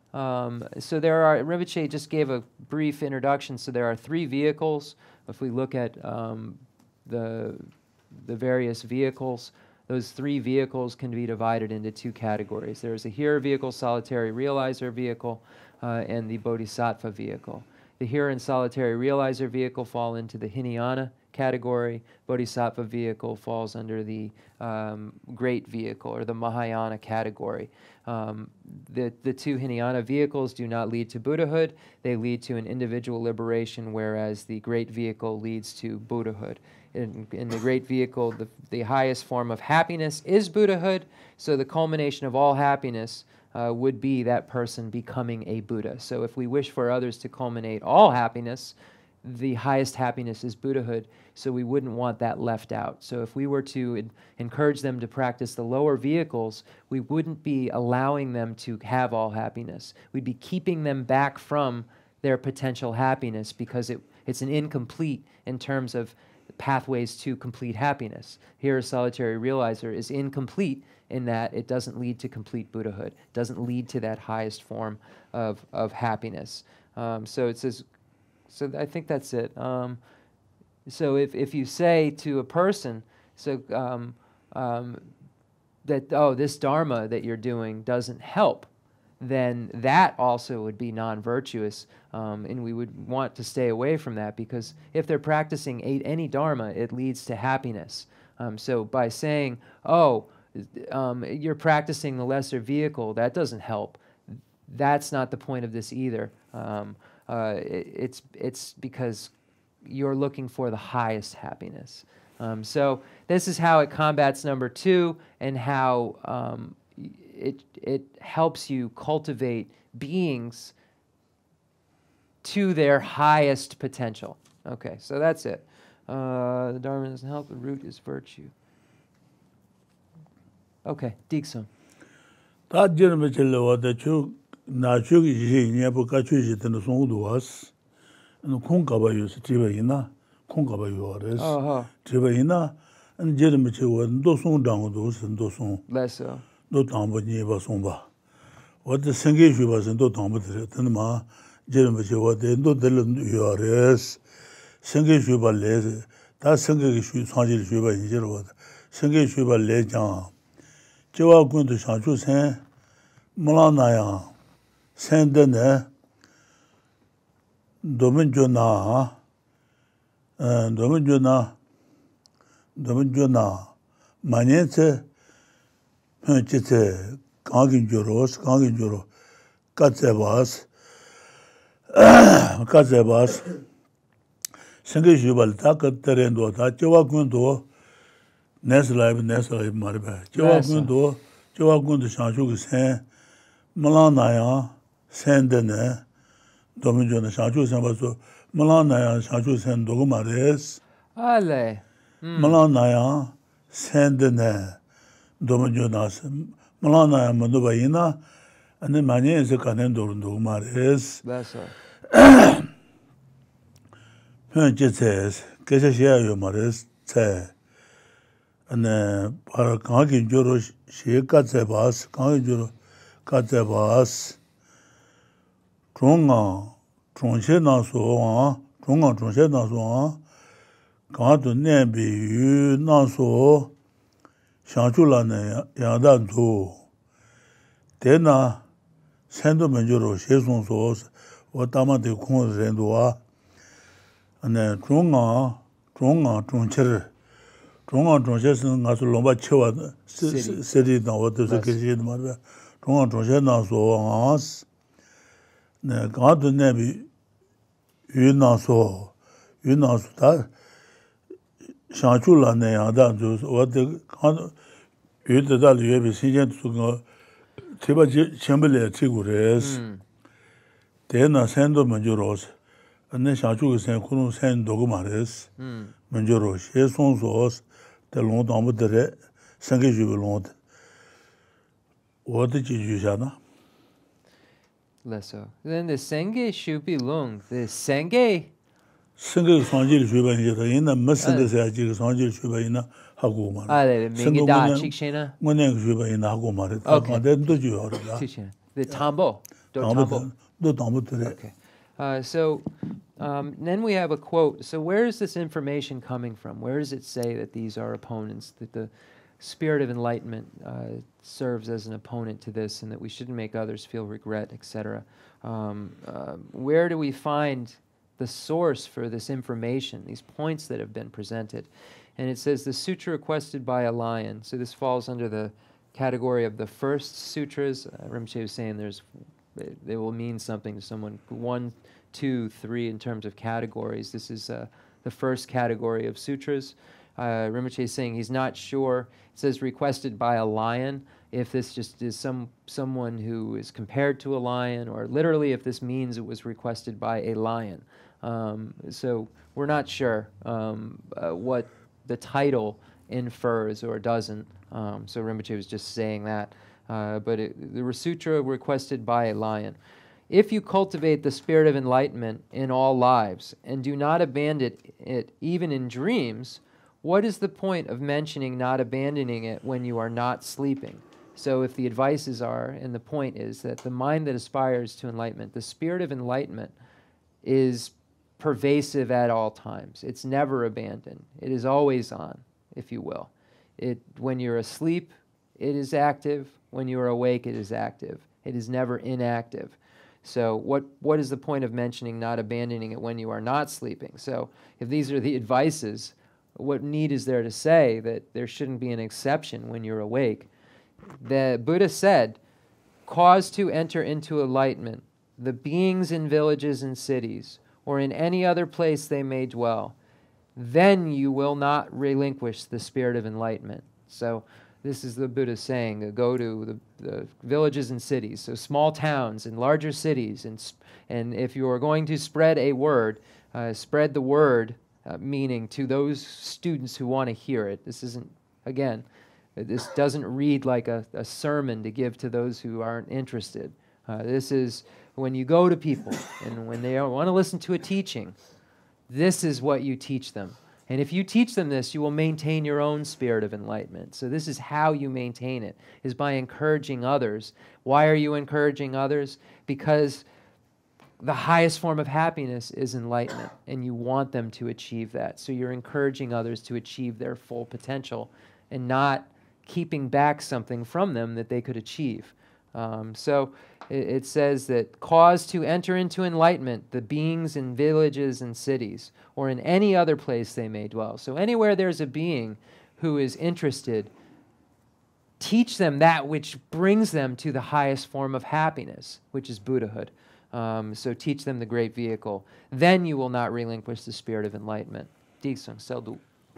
Um, so there are, Rinpoche just gave a brief introduction, so there are three vehicles. If we look at um, the, the various vehicles, those three vehicles can be divided into two categories. There's a hearer vehicle, solitary realizer vehicle, uh, and the bodhisattva vehicle. The hearer and solitary realizer vehicle fall into the Hinayana category. Bodhisattva vehicle falls under the um, great vehicle, or the Mahayana category. Um, the, the two Hinayana vehicles do not lead to Buddhahood. They lead to an individual liberation, whereas the great vehicle leads to Buddhahood. In, in the great vehicle, the, the highest form of happiness is Buddhahood, so the culmination of all happiness uh, would be that person becoming a Buddha. So if we wish for others to culminate all happiness, the highest happiness is Buddhahood, so we wouldn't want that left out. So if we were to en- encourage them to practice the lower vehicles, we wouldn't be allowing them to have all happiness. We'd be keeping them back from their potential happiness because it, it's an incomplete in terms of pathways to complete happiness. Here, a solitary realizer is incomplete in that it doesn't lead to complete Buddhahood, doesn't lead to that highest form of, of happiness. Um, so it says, so I think that's it. Um, so if, if you say to a person, so um, um, that, oh, this dharma that you're doing doesn't help, then that also would be non-virtuous, um, and we would want to stay away from that, because if they're practicing a, any dharma, it leads to happiness. Um, so by saying, oh, um, you're practicing the lesser vehicle, that doesn't help, that's not the point of this either. Um, uh, it, it's, it's because you're looking for the highest happiness. Um, so this is how it combats number two, and how um, it, it helps you cultivate beings to their highest potential. Okay, so that's it. Uh, the Dharma doesn't help, the root is virtue. Okay, Diksun. 다 지르면 질러와도 주 나주기 이제 냐부 가주지 되는 송도 왔어. 너 콩가봐요. 집에이나 콩가봐요. 그래서 어허. 집에이나 안 지르면 저도 송당도 선도 송. 레서. 너 담보니 봐 송봐. 어디 생계 주바선도 담보들 되는마 지르면 저도 너 들은 요아레스. 생계 주발레 다 생계 주 상질 주바 이제로 생계 주발레 장 저와 군도 상주생 몰라나야 생데네 도문조나 어 도문조나 도문조나 만년체 현지체 강긴조로스 강긴조로 까제바스 까제바스 생계주발 다 끝들엔도 다 저와 군도 내슬라이브 내슬라이브 말봐 저와 군도 저와 군도 상주기 생 몰라나야 생데네 도문조나 상주생 봐서 몰라나야 상주생 도고 말레스 알레 몰라나야 생데네 도문조나 몰라나야 뭐도바이나 아니 많이 해서 가는 도로 말레스 레서. 현재에서 계셔야 말레스 제 ane para kangi joro sheka tsebas kangi joro ka tsebas chonga chongche na so wa chonga chongche na so wa ka to ne bi yu na so shangchu la ne ya da do dena sendo menjoro shesong so wa tama de kong ren do wa ane chonga chonga chongche 중앙 중세는 가서 롬바 쳐와 세리 나와도 그게 말이야. 중앙 중세 나서 아스 네 가도 내비 유나서 유나서 다 샤출라네 아다 저 어디 가 유드달 유비 신전 수가 제가 쳔벨에 치고레스 대나 센도 먼저로스 안내 샤출이 생 그런 센도고 말레스 먼저로 셰송소스 the long time the sange ju long what did you jana Leso. Then the senge should be long. The senge sange sanjil ju ba ni ina masang se ji sanjil ju ba ina hago ma ah the mingi da chikshena ngone ju ba ina hago ma ta ka de do ju ora chikshena the tambo do tambo do tambo tere. Okay. Uh, so um, then we have a quote. So where is this information coming from? Where does it say that these are opponents, that the spirit of enlightenment uh, serves as an opponent to this, and that we shouldn't make others feel regret, et cetera? Um, uh, where do we find the source for this information, these points that have been presented? And it says the sutra requested by a lion. So this falls under the category of the first sutras. Uh, Rinpoche was saying there's they will mean something to someone. One, two, three in terms of categories. This is uh, the first category of sutras. Uh, Rinpoche is saying he's not sure. It says requested by a lion. if this just is some someone who is compared to a lion, or literally if this means it was requested by a lion. Um, so we're not sure um, uh, what the title infers or doesn't. Um, so Rinpoche was just saying that. Uh, but it, the sutra requested by a lion. If you cultivate the spirit of enlightenment in all lives and do not abandon it even in dreams, what is the point of mentioning not abandoning it when you are not sleeping? So if the advices are, and the point is that the mind that aspires to enlightenment, the spirit of enlightenment is pervasive at all times. It's never abandoned. It is always on, if you will. It, when you're asleep, it is active. When you are awake, it is active. It is never inactive. So what, what is the point of mentioning not abandoning it when you are not sleeping? So if these are the advices, what need is there to say that there shouldn't be an exception when you're awake? The Buddha said, cause to enter into enlightenment the beings in villages and cities, or in any other place they may dwell. Then you will not relinquish the spirit of enlightenment. So this is the Buddha saying, uh, go to the, the villages and cities, so small towns and larger cities, and, and if you are going to spread a word, uh, spread the word, uh, meaning to those students who want to hear it. This isn't, again, this doesn't read like a, a sermon to give to those who aren't interested. Uh, this is when you go to people and when they want to listen to a teaching, this is what you teach them. And if you teach them this, you will maintain your own spirit of enlightenment. So this is how you maintain it, is by encouraging others. Why are you encouraging others? Because the highest form of happiness is enlightenment, and you want them to achieve that. So you're encouraging others to achieve their full potential and not keeping back something from them that they could achieve. Um, so it, it says that cause to enter into enlightenment the beings in villages and cities, or in any other place they may dwell. So anywhere there's a being who is interested, teach them that which brings them to the highest form of happiness, which is Buddhahood. Um, so teach them the great vehicle. Then you will not relinquish the spirit of enlightenment. Diksung, Seldu.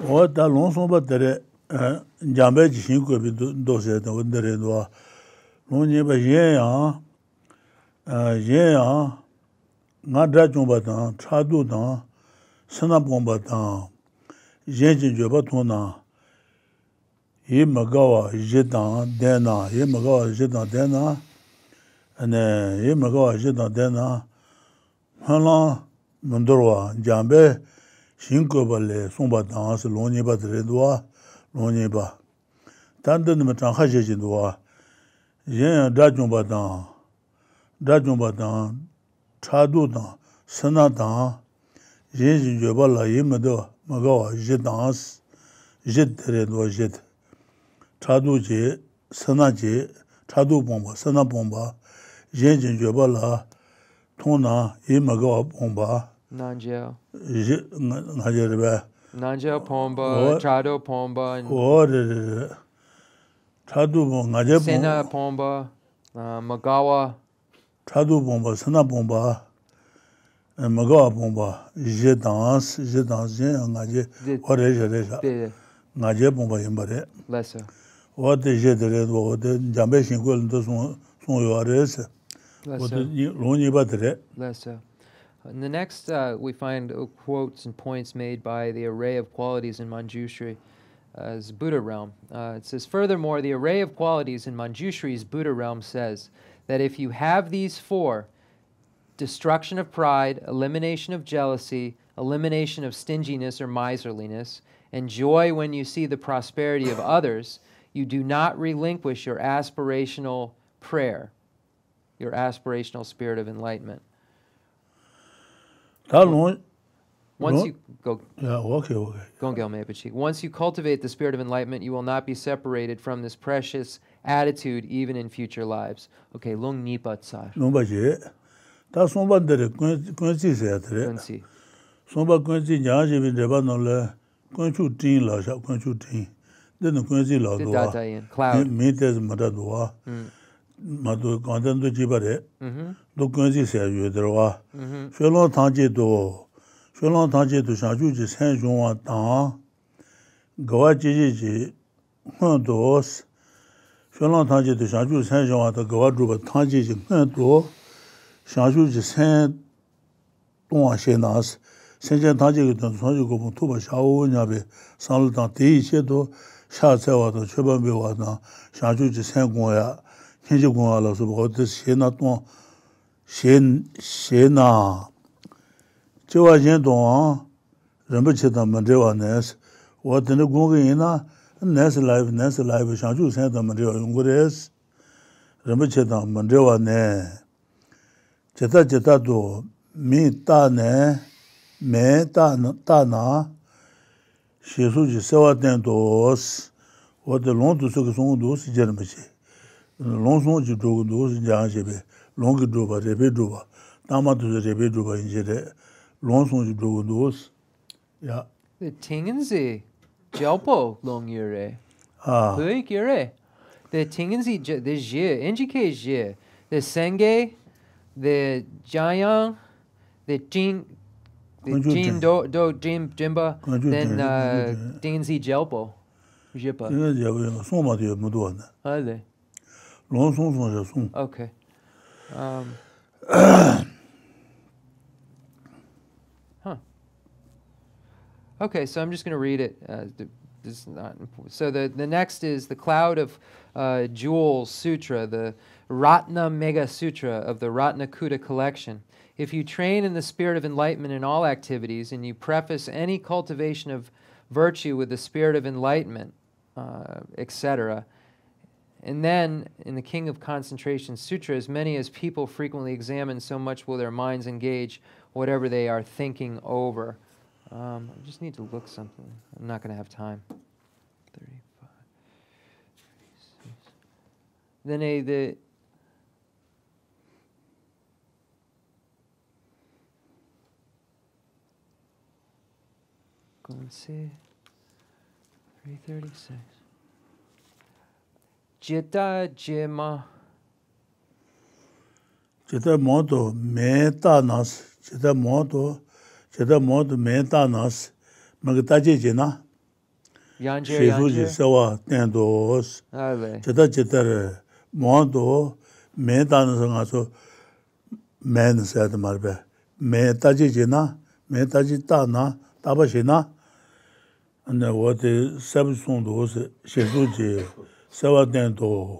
Sana bomba tang, yenjin joba tona, ye magawa jedang dena, ye magawa jedang dena, and ye magawa jedang dena, hala mundorwa, jambe, shinkobale, somba tang, loniba dredwa, loniba. Tanden matang hajejindwa, yen dajumba tang, dajumba tang, chadu tang, sana tang, Yenjin joba la yimado magawa jedans jed redwa jed chadu je sana je chadu bomba sana bomba yenjin joba la tona yimagawa bomba Namgyal je ngajerba Namgyal pomba chadu pomba or chadu bomba ngaje Sena pomba uh, magawa chadu bomba sana bomba Magawa bomba, je danse, je danse, ngaje, ore jere, ngaje bomba yimbare. Lesser. What the jedere, what the jambe shingul to son yoares, what the loni badre. Lesser. In the next, uh, we find uh, quotes and points made by the array of qualities in Manjushri as Buddha realm. Uh, it says, furthermore, the array of qualities in Manjushri's Buddha realm says that if you have these four, destruction of pride, elimination of jealousy, elimination of stinginess or miserliness, and joy when you see the prosperity of others, you do not relinquish your aspirational prayer, your aspirational spirit of enlightenment. Once you go, yeah, okay, okay. Once you cultivate the spirit of enlightenment, you will not be separated from this precious attitude even in future lives. Okay, long nipa tsar. Ta somba dere kunzi se atre. Kunzi. Somba kunzi nyaji bin deba no le kunchu tin la sha kunchu tin. Den kunzi la do. Da dayin cloud. Mi te mata do. Ma do kandan do jibare. Mhm. Do kunzi se yu de wa. Mhm. Shelon tangje do. Shelon tangje do sha ju ji sen jong wa ta. Gawa ji ji ji. Hon dos. Sholang Tanji to Shanju San Shangwa to Gawadruba Tanji Jingdo, Shanju San Dong Shenas, sentient tantric to Sanju Go Tuba Shao Nabe, San Lutan Ti Shedo, Sha Tsewa to Cheban Bewana, Shanju San Goya, Kenji Goala, so what this Shena Don Shen Shena. Chewa Jen Don, Rinpoche Mandewa Nes, what in the Gungina, Nes Live, Nes Live, Shanju Santa Mandewa Ungures, Rinpoche Mandewa Ne, Cheta Cheta Do, Mi Ta Ne, Me Ta Na, Shesuji Sewa Den Dos, what the long to Suk Song Dos, Jeremiche, Long Song Jidu Dos, Janjebe, Long Druba, Rebe Druba, Tama to the Rebe Druba in Jede. Yeah. The Tingenzi, Jalpo long yure. Ah. Puik yure. The Tingenzi, the Jie, Injike Jie, the Senge, the Jayang, the Jin, the Jin Do Do Jim Jimba, then uh, Tingenzi Jalpo. Jipa. Ale. Okay. Um. Okay, so I'm just going to read it. Uh, this is not important. So the, the next is the Cloud of uh, Jewels Sutra, the Ratna Mega Sutra of the Ratnakuta collection. If you train in the spirit of enlightenment in all activities, and you preface any cultivation of virtue with the spirit of enlightenment, uh, et cetera, and then in the King of Concentration Sutra, as many as people frequently examine, so much will their minds engage whatever they are thinking over. Um, I just need to look something. I'm not going to have time. thirty-five, thirty-six. Then a, the... Go and see. three thirty-six. Jita Jima. Jita Moto Meta Nas. Jita Moto. Jita Moto Meta Nas. Magataji Jina. Yanjir Yanjir. Sewa Tendos. Jita Jita Moto Meta Nas. So men said Marbe. Metaji Jina. Metaji Tana. Tabashina. And what is Sabson dos, Shesuji, Sawadento.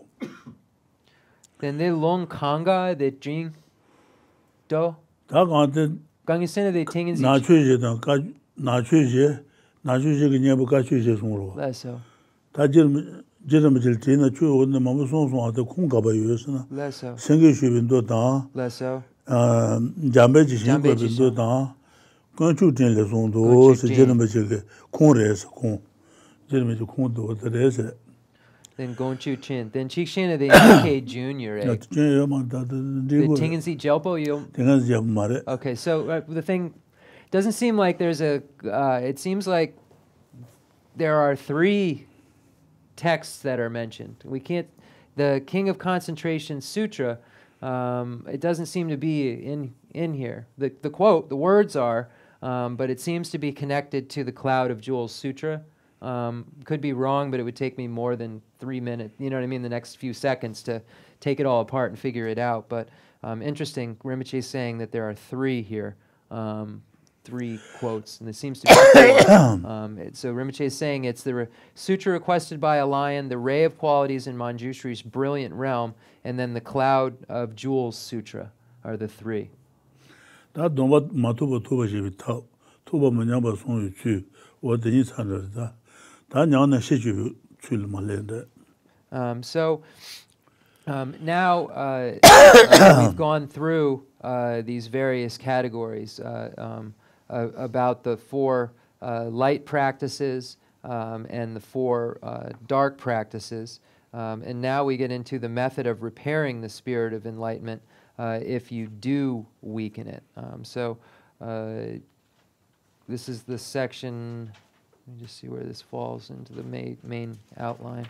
Then they long Kanga, the Jing Do. Taganted Gangisena, the Tingens. Nachuji, Nachuji, Nachuji, Nebukachuji Sumro. That's so. Tajim Jeremitina, Chu, and the Mamuson at the Kunkaba Yusna. Less so. Singish in Dotan. Less so. Jambeji in Dotan. Conchutin les on dos, Jeremy Conres, Con, Jeremy Condo, the rest. Then Gonchu Chin. Then Chikshin, the N K Junior. The Tingensi Jelpo, you. Okay, so uh, the thing doesn't seem like there's a. Uh, it seems like there are three texts that are mentioned. We can't. The King of Concentration Sutra. Um, it doesn't seem to be in in here. The the quote, the words are. Um, but it seems to be connected to the Cloud of Jewels Sutra. Um, could be wrong, but it would take me more than three minutes, you know what I mean, the next few seconds to take it all apart and figure it out. But um, interesting, Rinpoche is saying that there are three here, um, three quotes, and it seems to be um, it, so Rinpoche is saying it's the re sutra requested by a lion, the ray of qualities in Manjushri's brilliant realm, and then the Cloud of Jewels Sutra are the three. 다 동바 마토바 토바지 타 토바 뭐냐바 손이 주 어디니 산다 다 냐나 시주 줄 말랜데. Um so um now uh, uh we've gone through uh these various categories uh um uh, about the four uh light practices um and the four uh dark practices, um and now we get into the method of repairing the spirit of enlightenment. Uh, if you do weaken it. Um, so uh, this is the section, let me just see where this falls into the main, main outline.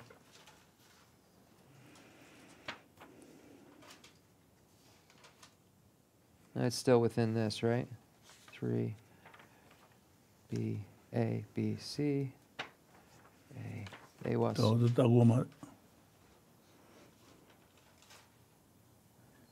That's still within this, right? Three, B, A, B, C, A, A was.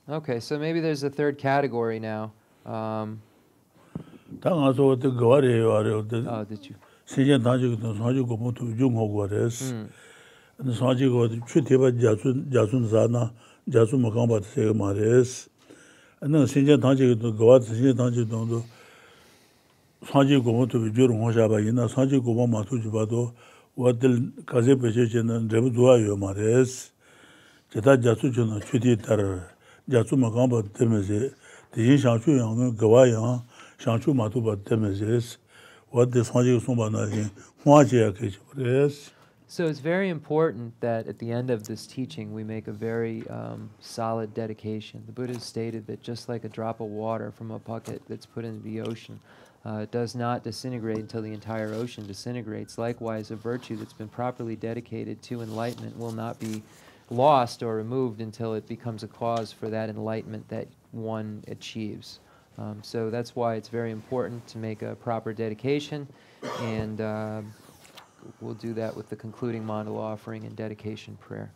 Okay, so maybe there's a third category now. Um, 당아서 그 거래요 아래요. oh, did you? 세계 단지도 사주고 모두 중하고 그래서. Mm. 근데 사주고 최대바 자순 자순사나 자순 먹어봐 세가 말해서. 근데 세계 단지도 거와 세계 단지도 사주고 모두 중하셔봐 이나 사주고 뭐 맞추지 봐도 와들 가제 베제는 레브 좋아요 말해서. 제가 자수전은 최대 따라 자수 먹어봐 때문에 대신 상주 양은 거와요. 상주 마도 봐 때문에 what 상주 송반하지 화제야 그래서. So it's very important that at the end of this teaching we make a very um, solid dedication. The Buddha stated that just like a drop of water from a bucket that's put into the ocean, uh, it does not disintegrate until the entire ocean disintegrates. Likewise, a virtue that's been properly dedicated to enlightenment will not be lost or removed until it becomes a cause for that enlightenment that one achieves. Um, so that's why it's very important to make a proper dedication, and uh, we'll do that with the concluding mandala offering and dedication prayer.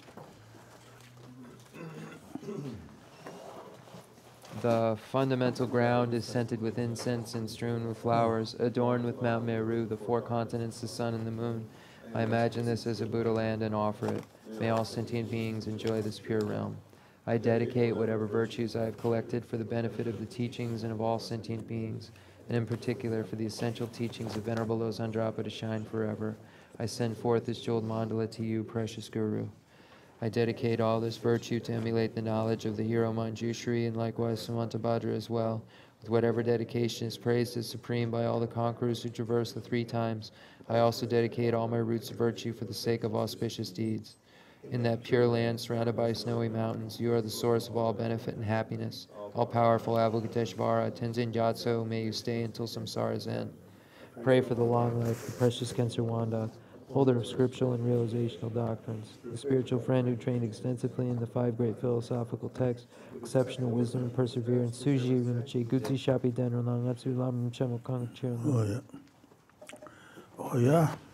The fundamental ground is scented with incense and strewn with flowers, adorned with Mount Meru, the four continents, the sun and the moon. I imagine this as a Buddha land and offer it. May all sentient beings enjoy this pure realm. I dedicate whatever virtues I have collected for the benefit of the teachings and of all sentient beings, and in particular for the essential teachings of Venerable Losang Drapa to shine forever. I send forth this jeweled mandala to you, precious Guru. I dedicate all this virtue to emulate the knowledge of the hero Manjushri and likewise Samantabhadra as well, with whatever dedication is praised as supreme by all the conquerors who traverse the three times. I also dedicate all my roots of virtue for the sake of auspicious deeds. In that pure land surrounded by snowy mountains, you are the source of all benefit and happiness. All-powerful Avalokiteshvara, Tenzin Gyatso, may you stay until samsara's end. Pray for the long life of precious Khensur Wanda, holder of scriptural and realizational doctrines, the spiritual friend who trained extensively in the five great philosophical texts, exceptional wisdom and perseverance, Suji Rinpoche, Gutsi Shapi Denro Lang, Atsu Lamrim Chenmo Kong Chirno. Oh yeah. Oh yeah.